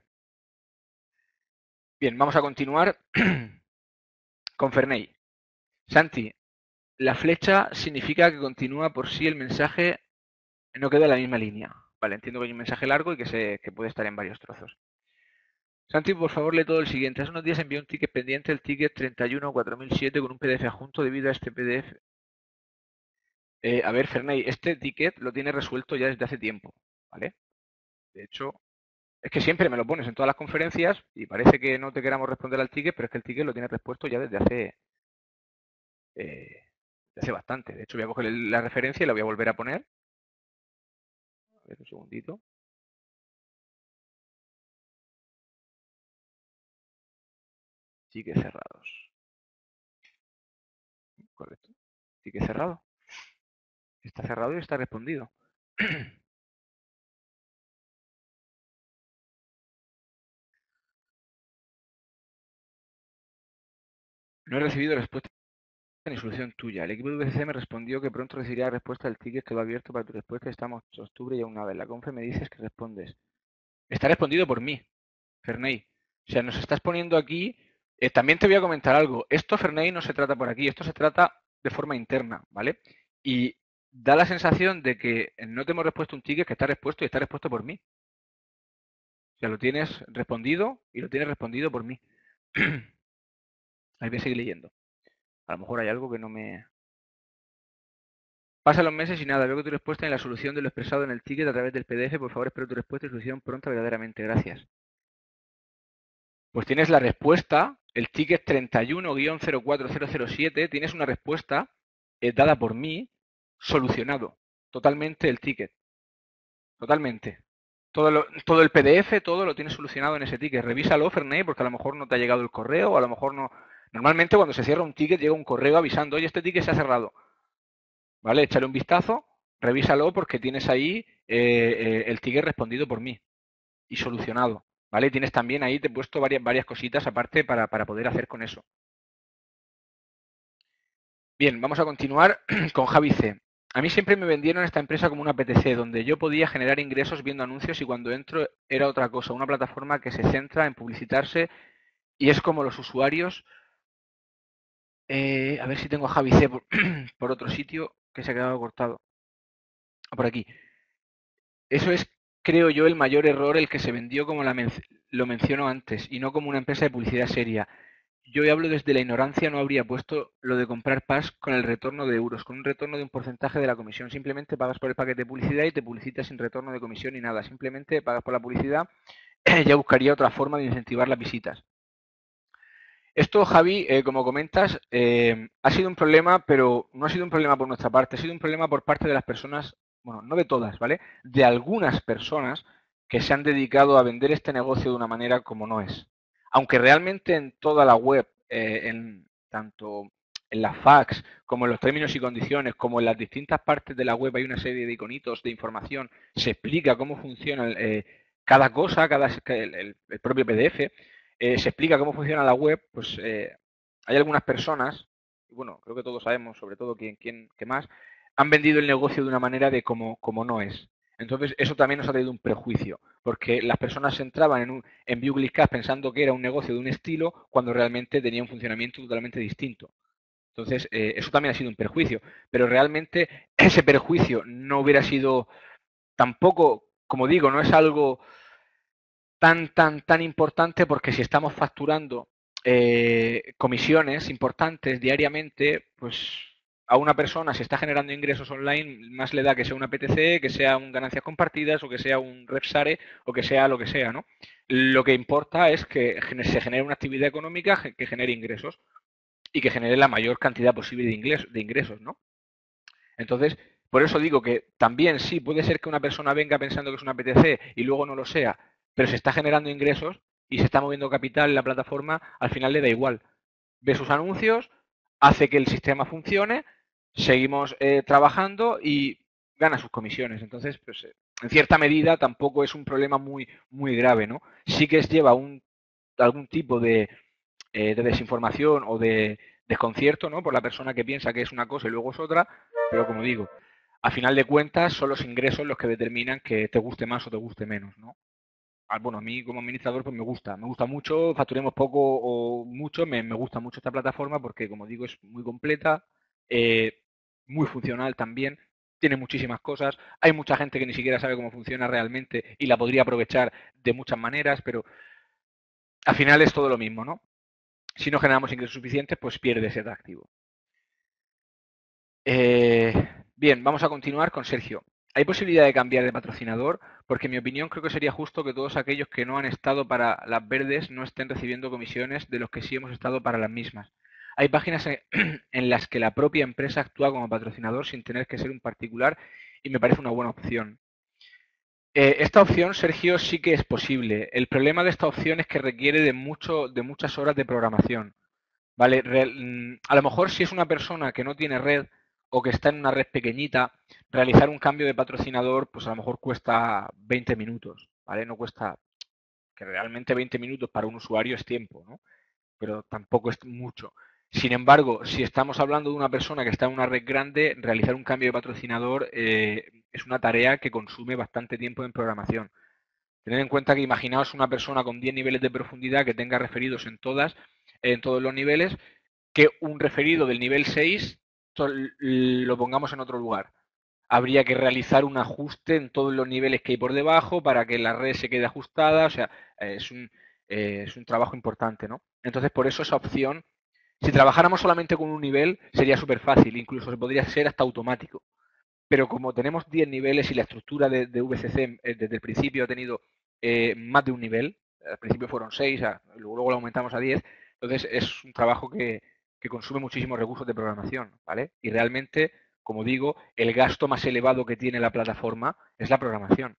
Bien, vamos a continuar con Ferney. Santi, la flecha significa que continúa por sí el mensaje, no queda en la misma línea. Vale, entiendo que hay un mensaje largo y que puede estar en varios trozos. Santi, por favor, lee todo el siguiente. Hace unos días envié un ticket pendiente, el ticket 314007 con un PDF adjunto debido a este PDF. A ver, Ferney, este ticket lo tiene resuelto ya desde hace tiempo, ¿vale? De hecho, es que siempre me lo pones en todas las conferencias y parece que no te queramos responder al ticket, pero es que el ticket lo tiene respuesto ya desde hace bastante. De hecho, voy a coger la referencia y la voy a volver a poner. A ver, un segundito. Tickets cerrados. Correcto. Ticket cerrado. Está cerrado y está respondido. No he recibido respuesta ni solución tuya. El equipo de VCC me respondió que pronto recibiría respuesta del ticket, quedó abierto para tu respuesta. Estamos en octubre y aún nada. En la confe me dices que respondes. Está respondido por mí, Ferney. O sea, nos estás poniendo aquí... también te voy a comentar algo. Esto, Ferney, no se trata por aquí. Esto se trata de forma interna, ¿vale? Y da la sensación de que no te hemos respuesto un ticket que está respuesto y está respuesto por mí. O sea, lo tienes respondido y lo tienes respondido por mí. Ahí voy a seguir leyendo. A lo mejor hay algo que no me... Pasan los meses y nada, veo que tu respuesta en la solución de lo expresado en el ticket a través del PDF. Por favor, espero tu respuesta y solución pronta, verdaderamente. Gracias. Pues tienes la respuesta, el ticket 31-04007, tienes una respuesta dada por mí, solucionado. Totalmente el ticket. Totalmente. Todo el PDF, todo lo tienes solucionado en ese ticket. Revísalo, Ferney, porque a lo mejor no te ha llegado el correo, o a lo mejor no. Normalmente cuando se cierra un ticket llega un correo avisando, oye, este ticket se ha cerrado. ¿Vale? Échale un vistazo, revísalo porque tienes ahí el ticket respondido por mí y solucionado. ¿Vale? Tienes también ahí, te he puesto varias cositas aparte para poder hacer con eso. Bien, vamos a continuar con Javi C. A mí siempre me vendieron esta empresa como una PTC, donde yo podía generar ingresos viendo anuncios y cuando entro era otra cosa, una plataforma que se centra en publicitarse y es como los usuarios... a ver si tengo a Javi C por otro sitio que se ha quedado cortado. Por aquí. Eso es, creo yo, el mayor error, el que se vendió como lo menciono antes, y no como una empresa de publicidad seria. Yo hablo desde la ignorancia, no habría puesto lo de comprar PAS con el retorno de euros, con un retorno de un porcentaje de la comisión. Simplemente pagas por el paquete de publicidad y te publicitas sin retorno de comisión ni nada. Simplemente pagas por la publicidad, ya buscaría otra forma de incentivar las visitas. Esto, Javi, como comentas, ha sido un problema, pero no ha sido un problema por nuestra parte, ha sido un problema por parte de las personas, bueno, no de todas, ¿vale? De algunas personas que se han dedicado a vender este negocio de una manera como no es. Aunque realmente en toda la web, tanto en la fax como en los términos y condiciones, como en las distintas partes de la web hay una serie de iconitos de información, se explica cómo funciona cada cosa, el propio PDF, se explica cómo funciona la web, pues hay algunas personas, y bueno, creo que todos sabemos, sobre todo quién más, han vendido el negocio de una manera de como no es. Entonces, eso también nos ha traído un prejuicio, porque las personas entraban en ViewClickCast pensando que era un negocio de un estilo, cuando realmente tenía un funcionamiento totalmente distinto. Entonces, eso también ha sido un perjuicio, pero realmente ese perjuicio no hubiera sido tampoco, como digo, no es algo tan importante porque si estamos facturando comisiones importantes diariamente, pues a una persona si está generando ingresos online, más le da que sea una PTC, que sea un ganancias compartidas o que sea un Repsare o que sea lo que sea, ¿no? Lo que importa es que se genere una actividad económica que genere ingresos y que genere la mayor cantidad posible de ingresos, ¿no? Entonces, por eso digo que también sí puede ser que una persona venga pensando que es una PTC y luego no lo sea, pero se está generando ingresos y se está moviendo capital en la plataforma, al final le da igual. Ve sus anuncios, hace que el sistema funcione, seguimos trabajando y gana sus comisiones. Entonces, pues en cierta medida tampoco es un problema muy grave, ¿no? Sí que lleva algún tipo de desinformación o de desconcierto, ¿no? Por la persona que piensa que es una cosa y luego es otra, pero como digo, a final de cuentas son los ingresos los que determinan que te guste más o te guste menos, ¿no? Bueno, a mí como administrador pues me gusta mucho, facturemos poco o mucho, me gusta mucho esta plataforma porque como digo es muy completa, eh, muy funcional también, tiene muchísimas cosas, hay mucha gente que ni siquiera sabe cómo funciona realmente y la podría aprovechar de muchas maneras, pero al final es todo lo mismo, ¿no? Si no generamos ingresos suficientes, pues pierde ese atractivo. Bien, vamos a continuar con Sergio. ¿Hay posibilidad de cambiar de patrocinador? Porque en mi opinión creo que sería justo que todos aquellos que no han estado para las verdes no estén recibiendo comisiones de los que sí hemos estado para las mismas. Hay páginas en las que la propia empresa actúa como patrocinador sin tener que ser un particular y me parece una buena opción. Esta opción, Sergio, sí que es posible. El problema de esta opción es que requiere de muchas horas de programación. Vale, a lo mejor si es una persona que no tiene red o que está en una red pequeñita, realizar un cambio de patrocinador, pues a lo mejor cuesta 20 minutos, ¿vale? No cuesta, que realmente 20 minutos para un usuario es tiempo, ¿no? Pero tampoco es mucho. Sin embargo, si estamos hablando de una persona que está en una red grande, realizar un cambio de patrocinador es una tarea que consume bastante tiempo en programación. Tened en cuenta que imaginaos una persona con 10 niveles de profundidad que tenga referidos en todos los niveles, que un referido del nivel 6 lo pongamos en otro lugar. Habría que realizar un ajuste en todos los niveles que hay por debajo para que la red se quede ajustada. O sea, es un trabajo importante, ¿no? Entonces, por eso esa opción, si trabajáramos solamente con un nivel, sería súper fácil, incluso se podría ser hasta automático. Pero como tenemos 10 niveles y la estructura de VCC desde el principio ha tenido más de un nivel, al principio fueron 6, luego lo aumentamos a 10, entonces es un trabajo que consume muchísimos recursos de programación, ¿vale? Y realmente, como digo, el gasto más elevado que tiene la plataforma es la programación.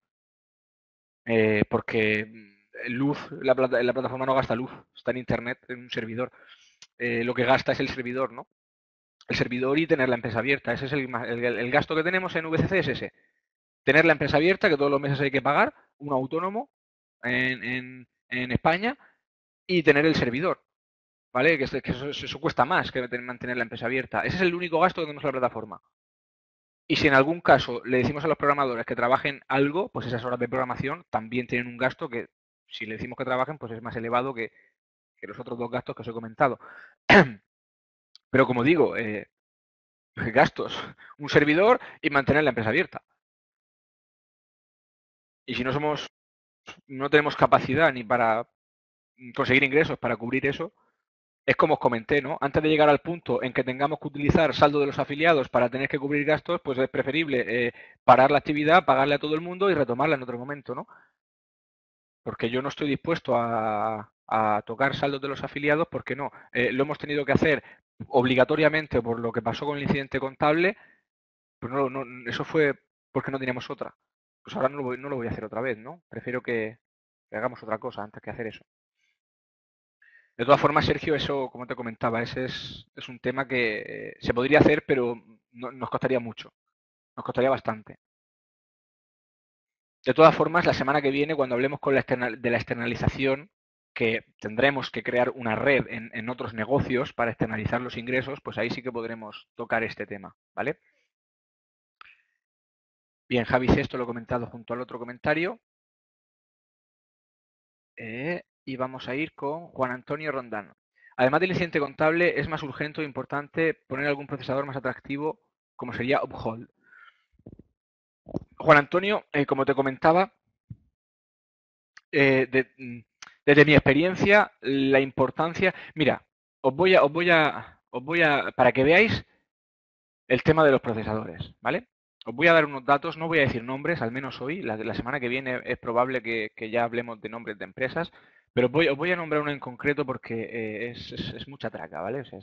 Porque luz, la plataforma no gasta luz, está en internet, en un servidor. Lo que gasta es el servidor, ¿no? El servidor y tener la empresa abierta. Ese es el gasto que tenemos en VCC, es ese. Tener la empresa abierta, que todos los meses hay que pagar, un autónomo en España, y tener el servidor, ¿vale? Que eso cuesta más que mantener la empresa abierta. Ese es el único gasto que tenemos en la plataforma. Y si en algún caso le decimos a los programadores que trabajen algo, pues esas horas de programación también tienen un gasto que, si le decimos que trabajen, pues es más elevado que los otros dos gastos que os he comentado. Pero como digo, gastos, un servidor y mantener la empresa abierta. Y si no tenemos capacidad ni para conseguir ingresos para cubrir eso, es como os comenté, ¿no? Antes de llegar al punto en que tengamos que utilizar saldo de los afiliados para tener que cubrir gastos, pues es preferible parar la actividad, pagarle a todo el mundo y retomarla en otro momento, ¿no? Porque yo no estoy dispuesto a tocar saldos de los afiliados, porque no. Lo hemos tenido que hacer obligatoriamente por lo que pasó con el incidente contable, pues eso fue porque no teníamos otra. Pues ahora no lo voy a hacer otra vez, ¿no? Prefiero que hagamos otra cosa antes que hacer eso. De todas formas, Sergio, eso, como te comentaba, ese es un tema que se podría hacer, pero nos costaría mucho, nos costaría bastante. De todas formas, la semana que viene, cuando hablemos de la externalización, que tendremos que crear una red en otros negocios para externalizar los ingresos, pues ahí sí que podremos tocar este tema, ¿vale? Bien, Javi, esto lo he comentado junto al otro comentario. Y vamos a ir con Juan Antonio Rondán. Además del incidente contable, es más urgente o importante poner algún procesador más atractivo, como sería Uphold. Juan Antonio, como te comentaba, desde mi experiencia, la importancia. Mira, para que veáis el tema de los procesadores, ¿vale? Os voy a dar unos datos, no voy a decir nombres, al menos hoy. La semana que viene es probable que ya hablemos de nombres de empresas, pero os voy a nombrar una en concreto porque es mucha traca, ¿vale? O sea,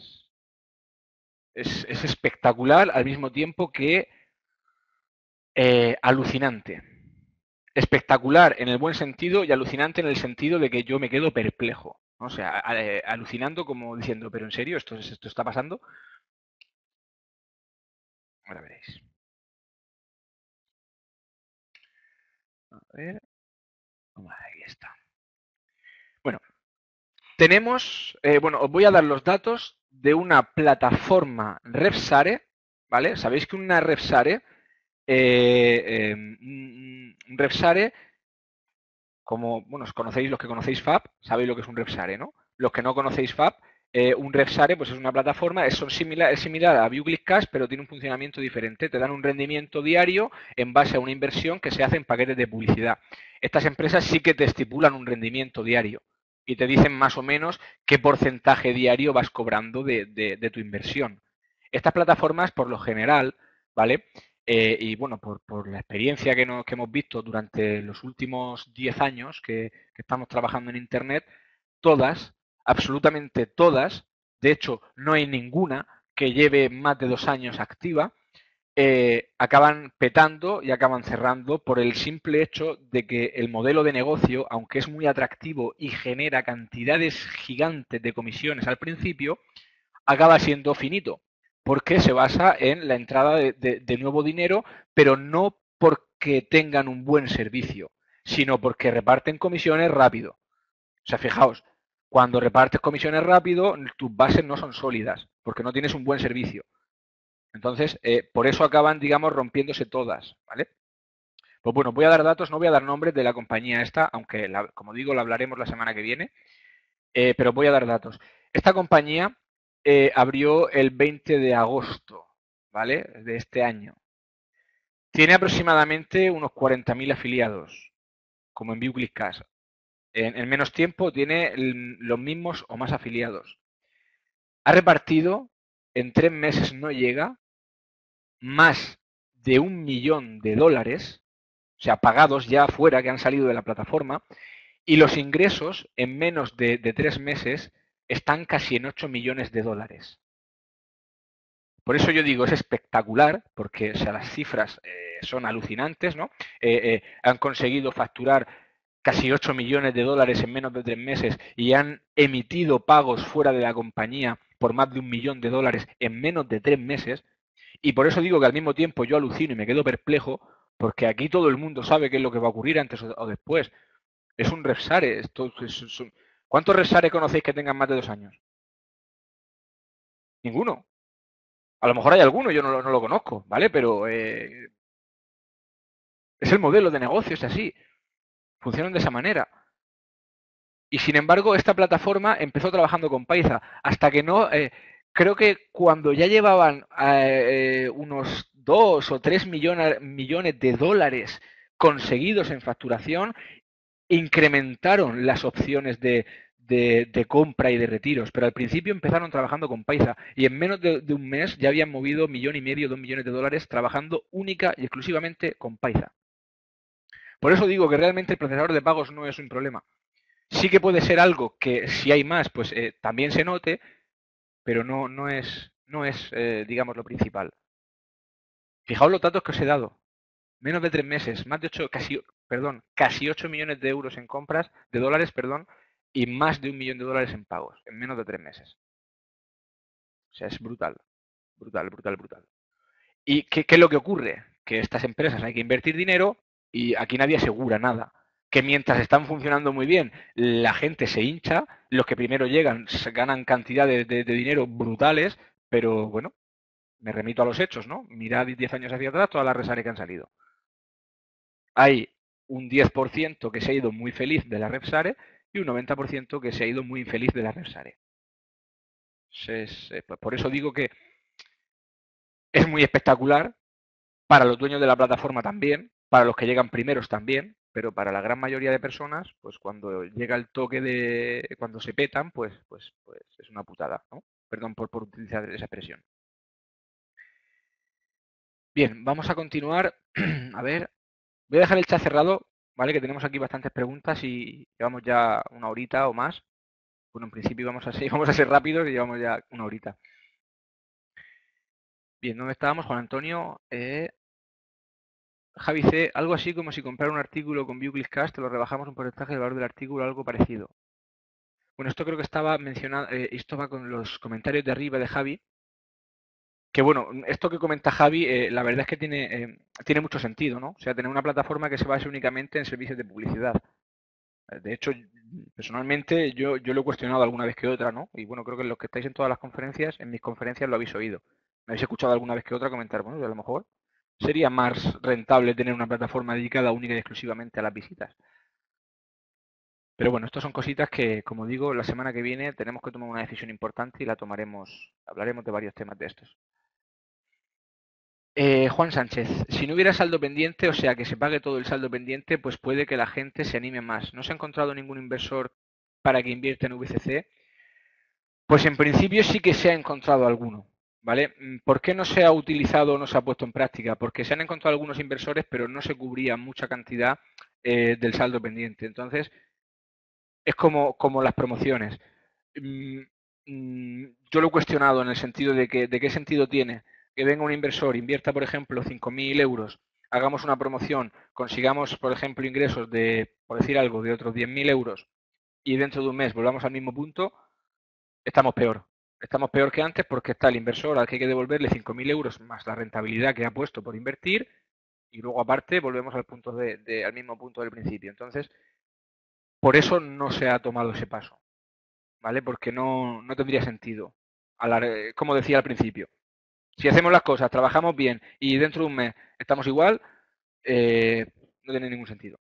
es espectacular al mismo tiempo que alucinante. Espectacular en el buen sentido y alucinante en el sentido de que yo me quedo perplejo. ¿No? O sea, alucinando como diciendo, ¿pero en serio esto está pasando? Ahora veréis. A ver, ahí está. Bueno, os voy a dar los datos de una plataforma Repsare, ¿vale? Sabéis que una Repsare, un Repsare, como, bueno, conocéis, los que conocéis FAB, sabéis lo que es un Repsare, ¿no? Los que no conocéis FAB, un Repsare pues es una plataforma, es similar a ViewClickCash, pero tiene un funcionamiento diferente. Te dan un rendimiento diario en base a una inversión que se hace en paquetes de publicidad. Estas empresas sí que te estipulan un rendimiento diario y te dicen más o menos qué porcentaje diario vas cobrando de tu inversión. Estas plataformas, por lo general, ¿vale? Y bueno, por la experiencia que hemos visto durante los últimos 10 años que estamos trabajando en Internet, todas, absolutamente todas, de hecho no hay ninguna que lleve más de 2 años activa, acaban petando y acaban cerrando por el simple hecho de que el modelo de negocio, aunque es muy atractivo y genera cantidades gigantes de comisiones al principio, acaba siendo finito, porque se basa en la entrada de nuevo dinero, pero no porque tengan un buen servicio, sino porque reparten comisiones rápido. O sea, fijaos, cuando repartes comisiones rápido, tus bases no son sólidas, porque no tienes un buen servicio. Entonces, por eso acaban, digamos, rompiéndose todas, ¿vale? Pues bueno, voy a dar datos, no voy a dar nombres de la compañía esta, aunque, como digo, la hablaremos la semana que viene, pero voy a dar datos. Esta compañía abrió el 20 de agosto, ¿vale? De este año. Tiene aproximadamente unos 40.000 afiliados, como en ViewClickCast. En menos tiempo tiene los mismos o más afiliados. Ha repartido, en 3 meses no llega, más de $1.000.000, o sea, pagados ya afuera, que han salido de la plataforma, y los ingresos en menos de 3 meses están casi en $8.000.000. Por eso yo digo, es espectacular, porque o sea, las cifras son alucinantes, ¿no? Han conseguido facturar casi $8.000.000 en menos de 3 meses y han emitido pagos fuera de la compañía por más de $1.000.000 en menos de 3 meses. Y por eso digo que al mismo tiempo yo alucino y me quedo perplejo, porque aquí todo el mundo sabe qué es lo que va a ocurrir antes o después. Es un Repsare. ¿Cuántos Repsare conocéis que tengan más de 2 años? Ninguno. A lo mejor hay alguno, yo no lo conozco, ¿vale? Pero es el modelo de negocio, es así. Funcionan de esa manera. Y sin embargo, esta plataforma empezó trabajando con Paiza, hasta que no, creo que cuando ya llevaban unos 2 o 3 millones de dólares conseguidos en facturación, incrementaron las opciones de compra y de retiros, pero al principio empezaron trabajando con Paiza y en menos de un mes ya habían movido 1,5 millones, 2 millones de dólares trabajando única y exclusivamente con Paiza. Por eso digo que realmente el procesador de pagos no es un problema. Sí que puede ser algo que si hay más, pues también se note, pero no es digamos, lo principal. Fijaos los datos que os he dado. Menos de 3 meses, más de 8, casi 8 millones de euros en compras, de dólares, perdón, y más de 1 millón de dólares en pagos, en menos de 3 meses. O sea, es brutal, brutal, brutal, brutal. ¿Y qué es lo que ocurre? Que estas empresas hay que invertir dinero y aquí nadie asegura nada. Que mientras están funcionando muy bien, la gente se hincha, los que primero llegan ganan cantidades de dinero brutales, pero bueno, me remito a los hechos, ¿no? Mirad 10 años hacia atrás todas las resares que han salido. Hay un 10% que se ha ido muy feliz de la Repsare y un 90% que se ha ido muy infeliz de la Repsare. Por eso digo que es muy espectacular, para los dueños de la plataforma también, para los que llegan primeros también, pero para la gran mayoría de personas, pues cuando llega el toque de cuando se petan, pues es una putada, ¿no? Perdón por utilizar esa expresión. Bien, vamos a continuar. A ver, voy a dejar el chat cerrado, ¿vale? Que tenemos aquí bastantes preguntas y llevamos ya una horita o más. Bueno, en principio vamos a ser rápidos y llevamos ya una horita. Bien, ¿dónde estábamos? Juan Antonio. Javi C, algo así como si comprar un artículo con ViewClickCast te lo rebajamos un porcentaje del valor del artículo, algo parecido. Bueno, esto creo que estaba mencionado, esto va con los comentarios de arriba de Javi, que bueno, esto que comenta Javi, la verdad es que tiene mucho sentido, ¿no? O sea, tener una plataforma que se base únicamente en servicios de publicidad. De hecho, personalmente yo lo he cuestionado alguna vez que otra, ¿no? Y bueno, creo que los que estáis en todas las conferencias, en mis conferencias lo habéis oído. Me habéis escuchado alguna vez que otra comentar, bueno, a lo mejor sería más rentable tener una plataforma dedicada única y exclusivamente a las visitas. Pero bueno, estas son cositas que, como digo, la semana que viene tenemos que tomar una decisión importante y la tomaremos, hablaremos de varios temas de estos. Juan Sánchez, si no hubiera saldo pendiente, o sea, que se pague todo el saldo pendiente, pues puede que la gente se anime más. ¿No se ha encontrado ningún inversor para que invierta en VCC? Pues en principio sí que se ha encontrado alguno, ¿vale? ¿Por qué no se ha utilizado o no se ha puesto en práctica? Porque se han encontrado algunos inversores, pero no se cubría mucha cantidad del saldo pendiente. Entonces, es como las promociones. Mm, yo lo he cuestionado en el sentido de qué sentido tiene que venga un inversor, invierta, por ejemplo, 5.000 euros, hagamos una promoción, consigamos, por ejemplo, ingresos de, por decir algo, de otros 10.000 euros y dentro de un mes volvamos al mismo punto, estamos peor. Estamos peor que antes porque está el inversor al que hay que devolverle 5.000 euros más la rentabilidad que ha puesto por invertir y luego aparte volvemos al mismo punto del principio. Entonces, por eso no se ha tomado ese paso, ¿vale? Porque no tendría sentido. Como decía al principio, si hacemos las cosas, trabajamos bien y dentro de un mes estamos igual, No tiene ningún sentido.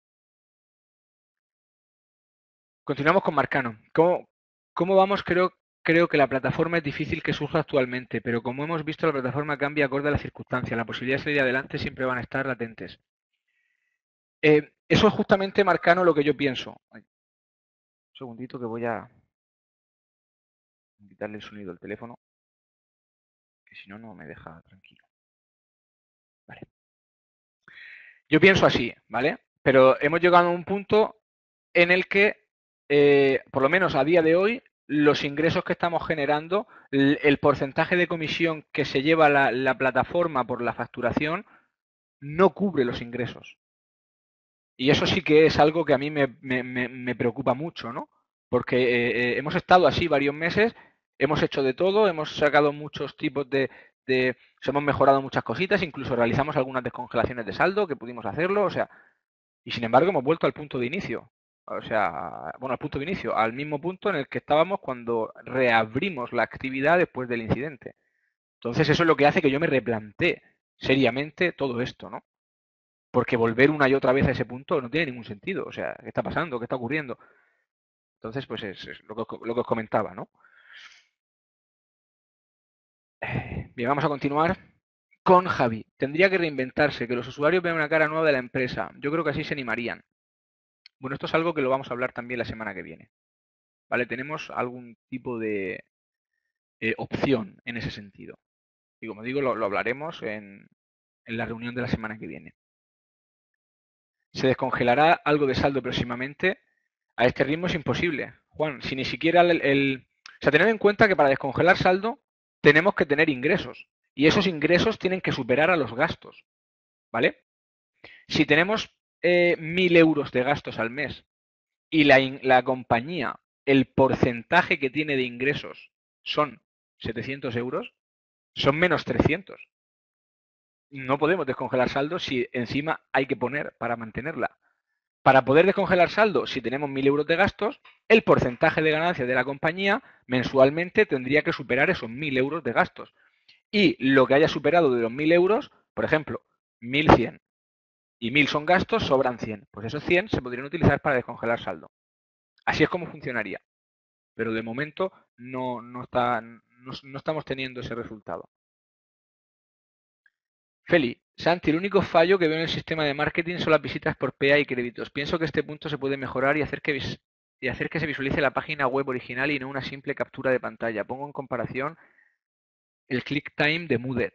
Continuamos con Marcano. ¿Cómo vamos? Creo que la plataforma es difícil que surja actualmente, pero como hemos visto, la plataforma cambia acorde a las circunstancias. La posibilidad de salir adelante siempre van a estar latentes. Eso es justamente, Marcano, lo que yo pienso. Ay, un segundito que voy a quitarle el sonido al teléfono, que si no, no me deja tranquilo. Vale. Yo pienso así, ¿vale? Pero hemos llegado a un punto en el que, por lo menos a día de hoy, los ingresos que estamos generando, el porcentaje de comisión que se lleva la plataforma por la facturación, no cubre los ingresos. Y eso sí que es algo que a mí me preocupa mucho, ¿no? Porque hemos estado así varios meses, hemos hecho de todo, hemos sacado muchos tipos hemos mejorado muchas cositas, incluso realizamos algunas descongelaciones de saldo que pudimos hacerlo, o sea, y sin embargo hemos vuelto al punto de inicio. O sea, bueno, al punto de inicio, al mismo punto en el que estábamos cuando reabrimos la actividad después del incidente. Entonces eso es lo que hace que yo me replantee seriamente todo esto, ¿no? Porque volver una y otra vez a ese punto no tiene ningún sentido. O sea, ¿qué está pasando? ¿Qué está ocurriendo? Entonces, pues es lo que os comentaba, ¿no? Bien, vamos a continuar con Javi. Tendría que reinventarse, que los usuarios vean una cara nueva de la empresa. Yo creo que así se animarían. Bueno, esto es algo que lo vamos a hablar también la semana que viene. ¿Vale? Tenemos algún tipo de opción en ese sentido. Y como digo, lo hablaremos en la reunión de la semana que viene. ¿Se descongelará algo de saldo próximamente? A este ritmo es imposible, Juan. Si ni siquiera O sea, tened en cuenta que para descongelar saldo tenemos que tener ingresos. Y esos ingresos tienen que superar a los gastos. ¿Vale? Si tenemos 1.000 euros de gastos al mes y la compañía, el porcentaje que tiene de ingresos son 700 euros, son menos 300. No podemos descongelar saldo si encima hay que poner para mantenerla. Para poder descongelar saldo, si tenemos 1.000 euros de gastos, el porcentaje de ganancia de la compañía mensualmente tendría que superar esos 1.000 euros de gastos. Y lo que haya superado de los 1.000 euros, por ejemplo, 1.100 y 1.000 son gastos, sobran 100. Pues esos 100 se podrían utilizar para descongelar saldo. Así es como funcionaría. Pero de momento no estamos teniendo ese resultado. Feli, Santi, el único fallo que veo en el sistema de marketing son las visitas por PA y créditos. Pienso que este punto se puede mejorar y hacer que se visualice la página web original y no una simple captura de pantalla. Pongo en comparación el click time de Mooded.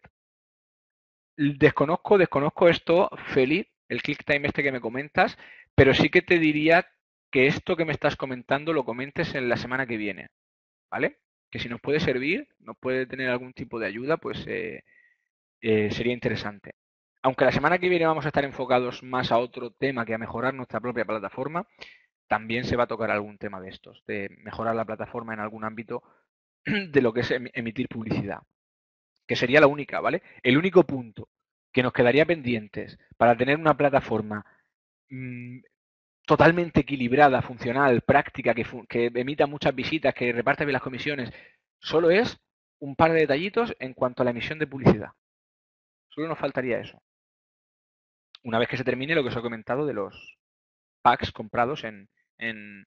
Desconozco esto, Feli, el click time este que me comentas, pero sí que te diría que esto que me estás comentando lo comentes en la semana que viene, ¿vale? Que si nos puede servir, nos puede tener algún tipo de ayuda, pues sería interesante. Aunque la semana que viene vamos a estar enfocados más a otro tema que a mejorar nuestra propia plataforma, también se va a tocar algún tema de estos, de mejorar la plataforma en algún ámbito de lo que es emitir publicidad, que sería la única, ¿vale? El único punto que nos quedaría pendientes para tener una plataforma totalmente equilibrada, funcional, práctica, que emita muchas visitas, que reparte bien las comisiones, solo es un par de detallitos en cuanto a la emisión de publicidad. Solo nos faltaría eso. Una vez que se termine lo que os he comentado de los packs comprados en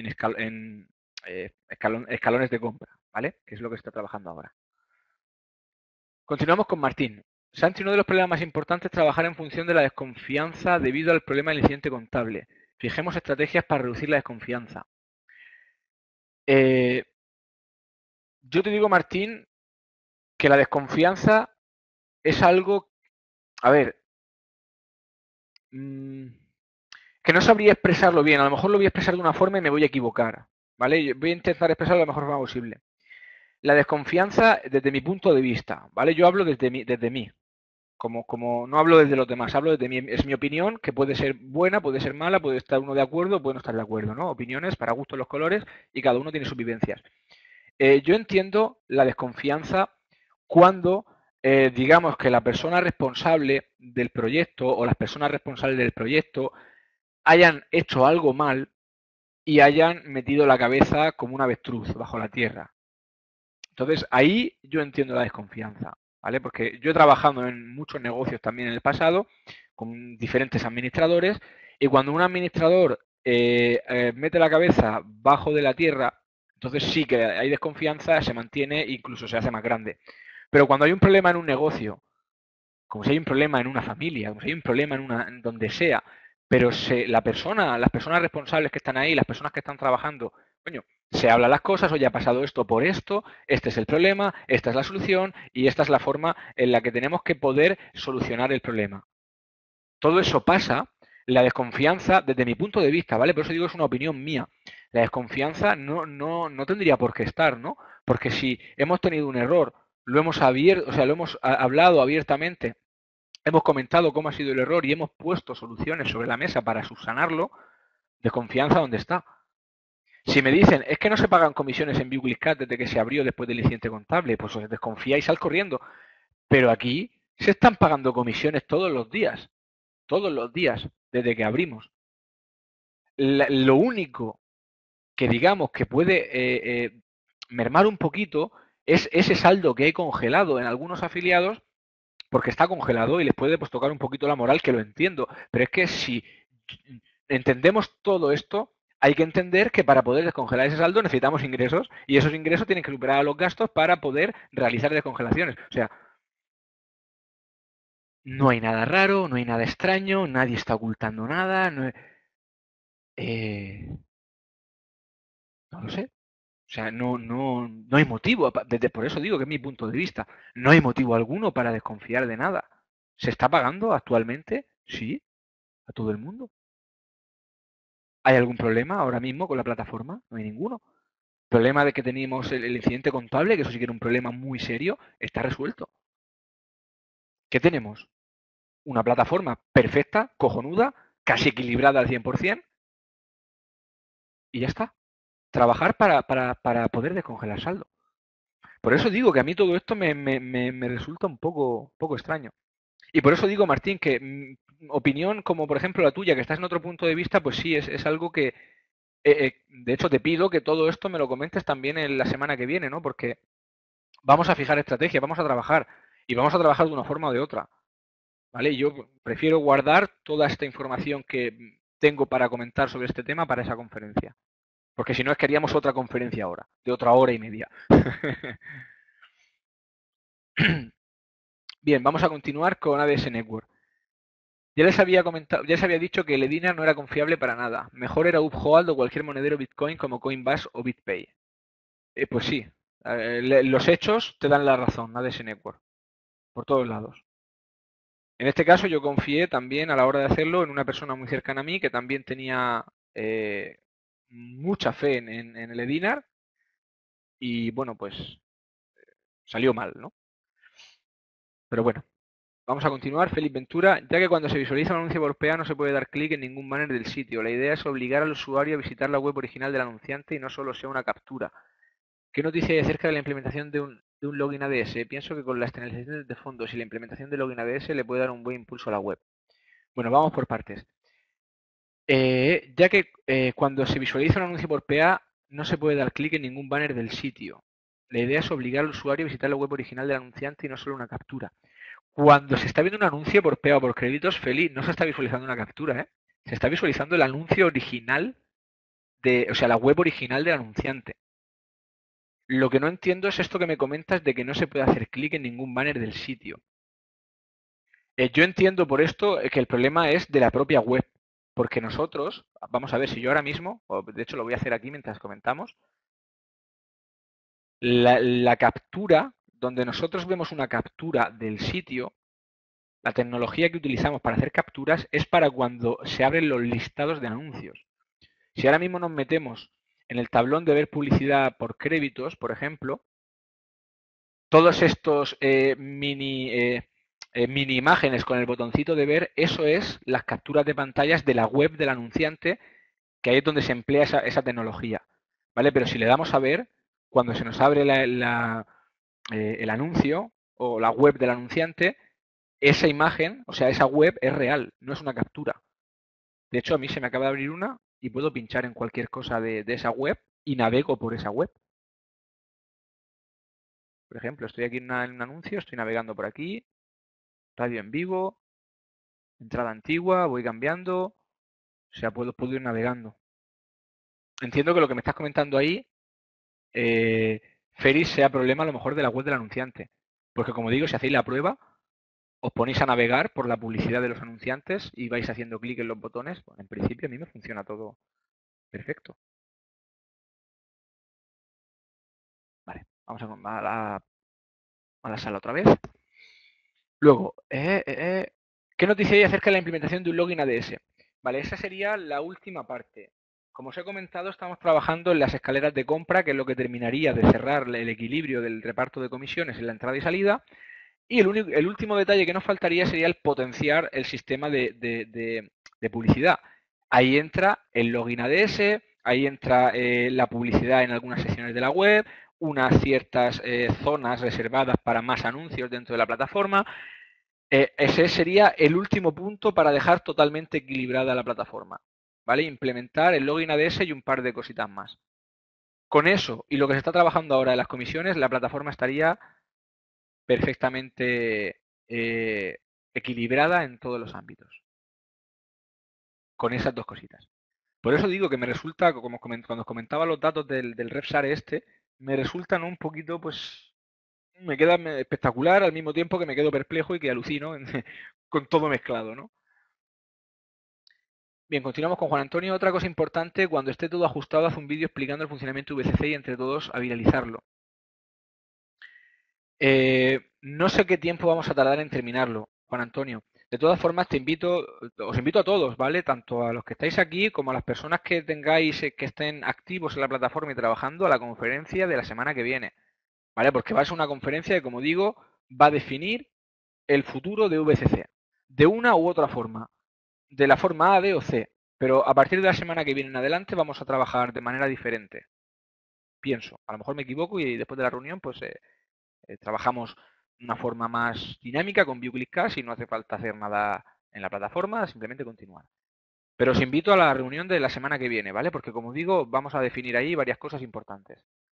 escalones de compra, ¿vale? Que es lo que está trabajando ahora. Continuamos con Martín. Santi, uno de los problemas más importantes es trabajar en función de la desconfianza debido al problema del incidente contable. Fijemos estrategias para reducir la desconfianza. Yo te digo, Martín, que la desconfianza es algo, a ver, que no sabría expresarlo bien. A lo mejor lo voy a expresar de una forma y me voy a equivocar, ¿vale? Voy a intentar expresarlo de la mejor forma posible. La desconfianza desde mi punto de vista, ¿vale? Yo hablo desde mí. Como no hablo desde los demás, hablo desde mí. Es mi opinión, que puede ser buena, puede ser mala, puede estar uno de acuerdo, puede no estar de acuerdo, ¿no? Opiniones para gustos los colores y cada uno tiene sus vivencias. Yo entiendo la desconfianza cuando digamos que la persona responsable del proyecto o las personas responsables del proyecto hayan hecho algo mal y hayan metido la cabeza como un avestruz bajo la tierra. Entonces, ahí yo entiendo la desconfianza, ¿vale? Porque yo he trabajado en muchos negocios también en el pasado con diferentes administradores, y cuando un administrador mete la cabeza bajo de la tierra, entonces sí que hay desconfianza, se mantiene, incluso se hace más grande. Pero cuando hay un problema en un negocio, como si hay un problema en una familia, como si hay un problema en donde sea, pero las personas responsables que están ahí, las personas que están trabajando, coño, se hablan las cosas, oye, ha pasado esto por esto, este es el problema, esta es la solución y esta es la forma en la que tenemos que poder solucionar el problema. Todo eso pasa, la desconfianza, desde mi punto de vista, ¿vale? Por eso digo, es una opinión mía. La desconfianza no tendría por qué estar, ¿no? Porque si hemos tenido un error, lo hemos abierto, o sea, lo hemos hablado abiertamente, hemos comentado cómo ha sido el error y hemos puesto soluciones sobre la mesa para subsanarlo, desconfianza dónde está. Si me dicen, es que no se pagan comisiones en BigWillCat desde que se abrió después del incidente contable, pues os desconfiáis al corriendo. Pero aquí se están pagando comisiones todos los días, desde que abrimos. Lo único que digamos que puede mermar un poquito es ese saldo que hay congelado en algunos afiliados, porque está congelado y les puede pues tocar un poquito la moral, que lo entiendo. Pero es que si entendemos todo esto, hay que entender que para poder descongelar ese saldo necesitamos ingresos y esos ingresos tienen que superar a los gastos para poder realizar descongelaciones. O sea, no hay nada raro, no hay nada extraño, nadie está ocultando nada. Eh, no lo sé. O sea, no hay motivo, por eso digo que es mi punto de vista, no hay motivo alguno para desconfiar de nada. ¿Se está pagando actualmente? Sí, a todo el mundo. ¿Hay algún problema ahora mismo con la plataforma? No hay ninguno. El problema de que teníamos el incidente contable, que eso sí que era un problema muy serio, está resuelto. ¿Qué tenemos? Una plataforma perfecta, cojonuda, casi equilibrada al 100%, y ya está. Trabajar para poder descongelar saldo. Por eso digo que a mí todo esto me resulta un poco extraño. Y por eso digo, Martín, que opinión como por ejemplo la tuya, que estás en otro punto de vista, pues sí, es algo que, de hecho, te pido que todo esto me lo comentes también en la semana que viene, ¿no? Porque vamos a fijar estrategia, vamos a trabajar, y vamos a trabajar de una forma o de otra, ¿vale? Yo prefiero guardar toda esta información que tengo para comentar sobre este tema para esa conferencia. Porque si no, es que haríamos otra conferencia ahora, de otra hora y media. Bien, vamos a continuar con ADS Network. Ya les había comentado, ya les había dicho que el Edinar no era confiable para nada. Mejor era Uphold o cualquier monedero Bitcoin como Coinbase o BitPay. Pues sí, los hechos te dan la razón, ADS Network, por todos lados. En este caso yo confié también a la hora de hacerlo en una persona muy cercana a mí que también tenía mucha fe en el Edinar y bueno, pues salió mal, ¿no? Pero bueno, vamos a continuar. Felipe Ventura, ya que cuando se visualiza un anuncio por PA no se puede dar clic en ningún banner del sitio. La idea es obligar al usuario a visitar la web original del anunciante y no solo sea una captura. ¿Qué noticia hay acerca de la implementación de un login ADS? Pienso que con la externalización de fondos y la implementación de login ADS le puede dar un buen impulso a la web. Bueno, vamos por partes. Ya que cuando se visualiza un anuncio por PA no se puede dar clic en ningún banner del sitio. La idea es obligar al usuario a visitar la web original del anunciante y no solo una captura. Cuando se está viendo un anuncio por PA o por créditos, Feli, no se está visualizando una captura, ¿eh? Se está visualizando el anuncio original o sea, la web original del anunciante. Lo que no entiendo es esto que me comentas de que no se puede hacer clic en ningún banner del sitio. Yo entiendo por esto que el problema es de la propia web, porque nosotros, vamos a ver si yo ahora mismo, o de hecho lo voy a hacer aquí mientras comentamos, la captura, donde nosotros vemos una captura del sitio, la tecnología que utilizamos para hacer capturas es para cuando se abren los listados de anuncios. Si ahora mismo nos metemos en el tablón de ver publicidad por créditos, por ejemplo, todos estos mini imágenes con el botoncito de ver, eso es las capturas de pantallas de la web del anunciante, que ahí es donde se emplea esa tecnología. ¿Vale? Pero si le damos a ver, cuando se nos abre el anuncio o la web del anunciante, esa imagen, o sea, esa web es real, no es una captura. De hecho, a mí se me acaba de abrir una y puedo pinchar en cualquier cosa de esa web y navego por esa web. Por ejemplo, estoy aquí en un anuncio, estoy navegando por aquí, radio en vivo, Entrada antigua, voy cambiando, o sea, puedo ir navegando. Entiendo que lo que me estás comentando ahí, Feris, sea problema a lo mejor de la web del anunciante. Porque como digo, si hacéis la prueba, os ponéis a navegar por la publicidad de los anunciantes y vais haciendo clic en los botones, pues en principio a mí me funciona todo perfecto. Vale, vamos a la sala otra vez. Luego, ¿qué noticia hay acerca de la implementación de un login ADS? Vale, esa sería la última parte. Como os he comentado, estamos trabajando en las escaleras de compra, que es lo que terminaría de cerrar el equilibrio del reparto de comisiones en la entrada y salida. Y el último detalle que nos faltaría sería el potenciar el sistema de publicidad. Ahí entra el login ADS, ahí entra la publicidad en algunas secciones de la web, unas ciertas zonas reservadas para más anuncios dentro de la plataforma. Ese sería el último punto para dejar totalmente equilibrada la plataforma. ¿Vale? Implementar el login ADS y un par de cositas más. Con eso y lo que se está trabajando ahora en las comisiones, la plataforma estaría perfectamente equilibrada en todos los ámbitos. Con esas dos cositas. Por eso digo que me resulta, como cuando os comentaba los datos del RevShare me resultan un poquito, pues, me queda espectacular al mismo tiempo que me quedo perplejo y que alucino con todo mezclado, ¿no? Bien, continuamos con Juan Antonio. Otra cosa importante, cuando esté todo ajustado, haz un vídeo explicando el funcionamiento VCC y entre todos a viralizarlo. No sé qué tiempo vamos a tardar en terminarlo, Juan Antonio. De todas formas, os invito a todos, ¿vale? Tanto a los que estáis aquí como a las personas que tengáis, que estén activos en la plataforma y trabajando a la conferencia de la semana que viene, ¿vale? Porque va a ser una conferencia que, como digo, va a definir el futuro de VCC, de una u otra forma, de la forma A, B o C. Pero a partir de la semana que viene en adelante vamos a trabajar de manera diferente. Pienso, a lo mejor me equivoco y después de la reunión, pues trabajamos de una forma más dinámica con ViewClickCast y no hace falta hacer nada en la plataforma, simplemente continuar. Pero os invito a la reunión de la semana que viene, ¿vale? Porque como digo, vamos a definir ahí varias cosas importantes.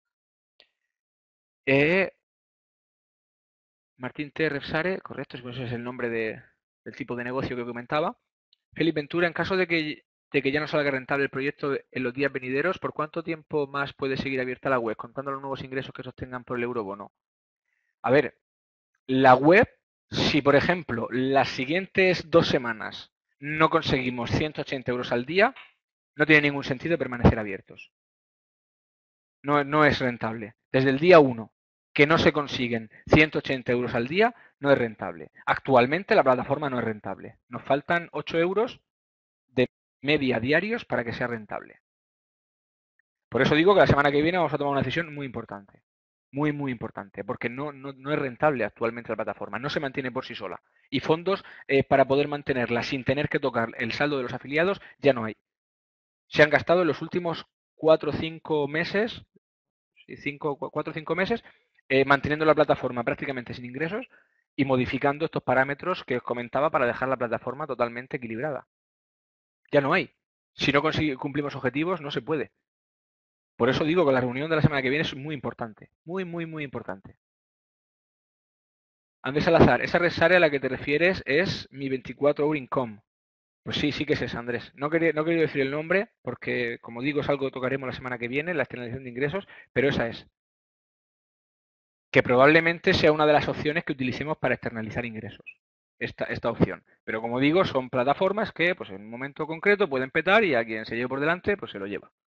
Martín T. Refsare, correcto, ese es el nombre del tipo de negocio que comentaba. Felipe Ventura, en caso de que ya no salga rentable el proyecto en los días venideros, ¿por cuánto tiempo más puede seguir abierta la web, contando los nuevos ingresos que sostengan por el eurobono? A ver, la web, si por ejemplo las siguientes 2 semanas no conseguimos 180 euros al día, no tiene ningún sentido permanecer abiertos. No es rentable. Desde el día 1 que no se consiguen 180 euros al día, no es rentable. Actualmente la plataforma no es rentable. Nos faltan 8 euros de media diarios para que sea rentable. Por eso digo que la semana que viene vamos a tomar una decisión muy importante. Muy, muy importante, porque no es rentable actualmente la plataforma, no se mantiene por sí sola. Y fondos para poder mantenerla sin tener que tocar el saldo de los afiliados ya no hay. Se han gastado en los últimos 4 o 5 meses, 4 o 5 meses, manteniendo la plataforma prácticamente sin ingresos y modificando estos parámetros que os comentaba para dejar la plataforma totalmente equilibrada. Ya no hay. Si no cumplimos objetivos, no se puede. Por eso digo que la reunión de la semana que viene es muy importante. Muy, muy, muy importante. Andrés Salazar, esa red a la que te refieres es mi 24 Hour Income. Pues sí, sí que es esa, Andrés. No quería decir el nombre porque, como digo, es algo que tocaremos la semana que viene, la externalización de ingresos, pero esa es. Que probablemente sea una de las opciones que utilicemos para externalizar ingresos. Esta opción. Pero como digo, son plataformas que pues en un momento concreto pueden petar y a quien se lleve por delante pues se lo lleva.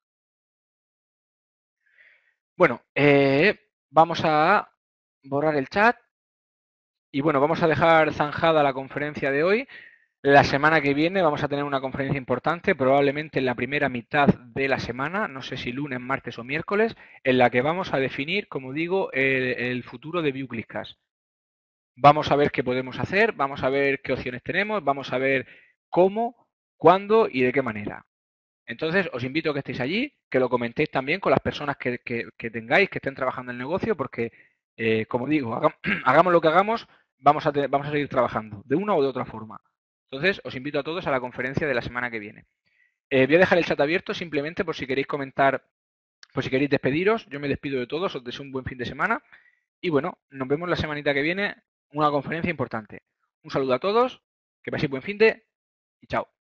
Bueno, vamos a borrar el chat y bueno, vamos a dejar zanjada la conferencia de hoy. La semana que viene vamos a tener una conferencia importante, probablemente en la primera mitad de la semana, no sé si lunes, martes o miércoles, en la que vamos a definir, como digo, el futuro de ViewClickCast. Vamos a ver qué podemos hacer, vamos a ver qué opciones tenemos, vamos a ver cómo, cuándo y de qué manera. Entonces, os invito a que estéis allí, que lo comentéis también con las personas que tengáis, que estén trabajando en el negocio, porque, como digo, hagamos lo que hagamos, vamos a seguir trabajando, de una o de otra forma. Entonces, os invito a todos a la conferencia de la semana que viene. Voy a dejar el chat abierto simplemente por si queréis comentar, por si queréis despediros. Yo me despido de todos, os deseo un buen fin de semana. Y bueno, nos vemos la semanita que viene, una conferencia importante. Un saludo a todos, que paséis buen fin de y chao.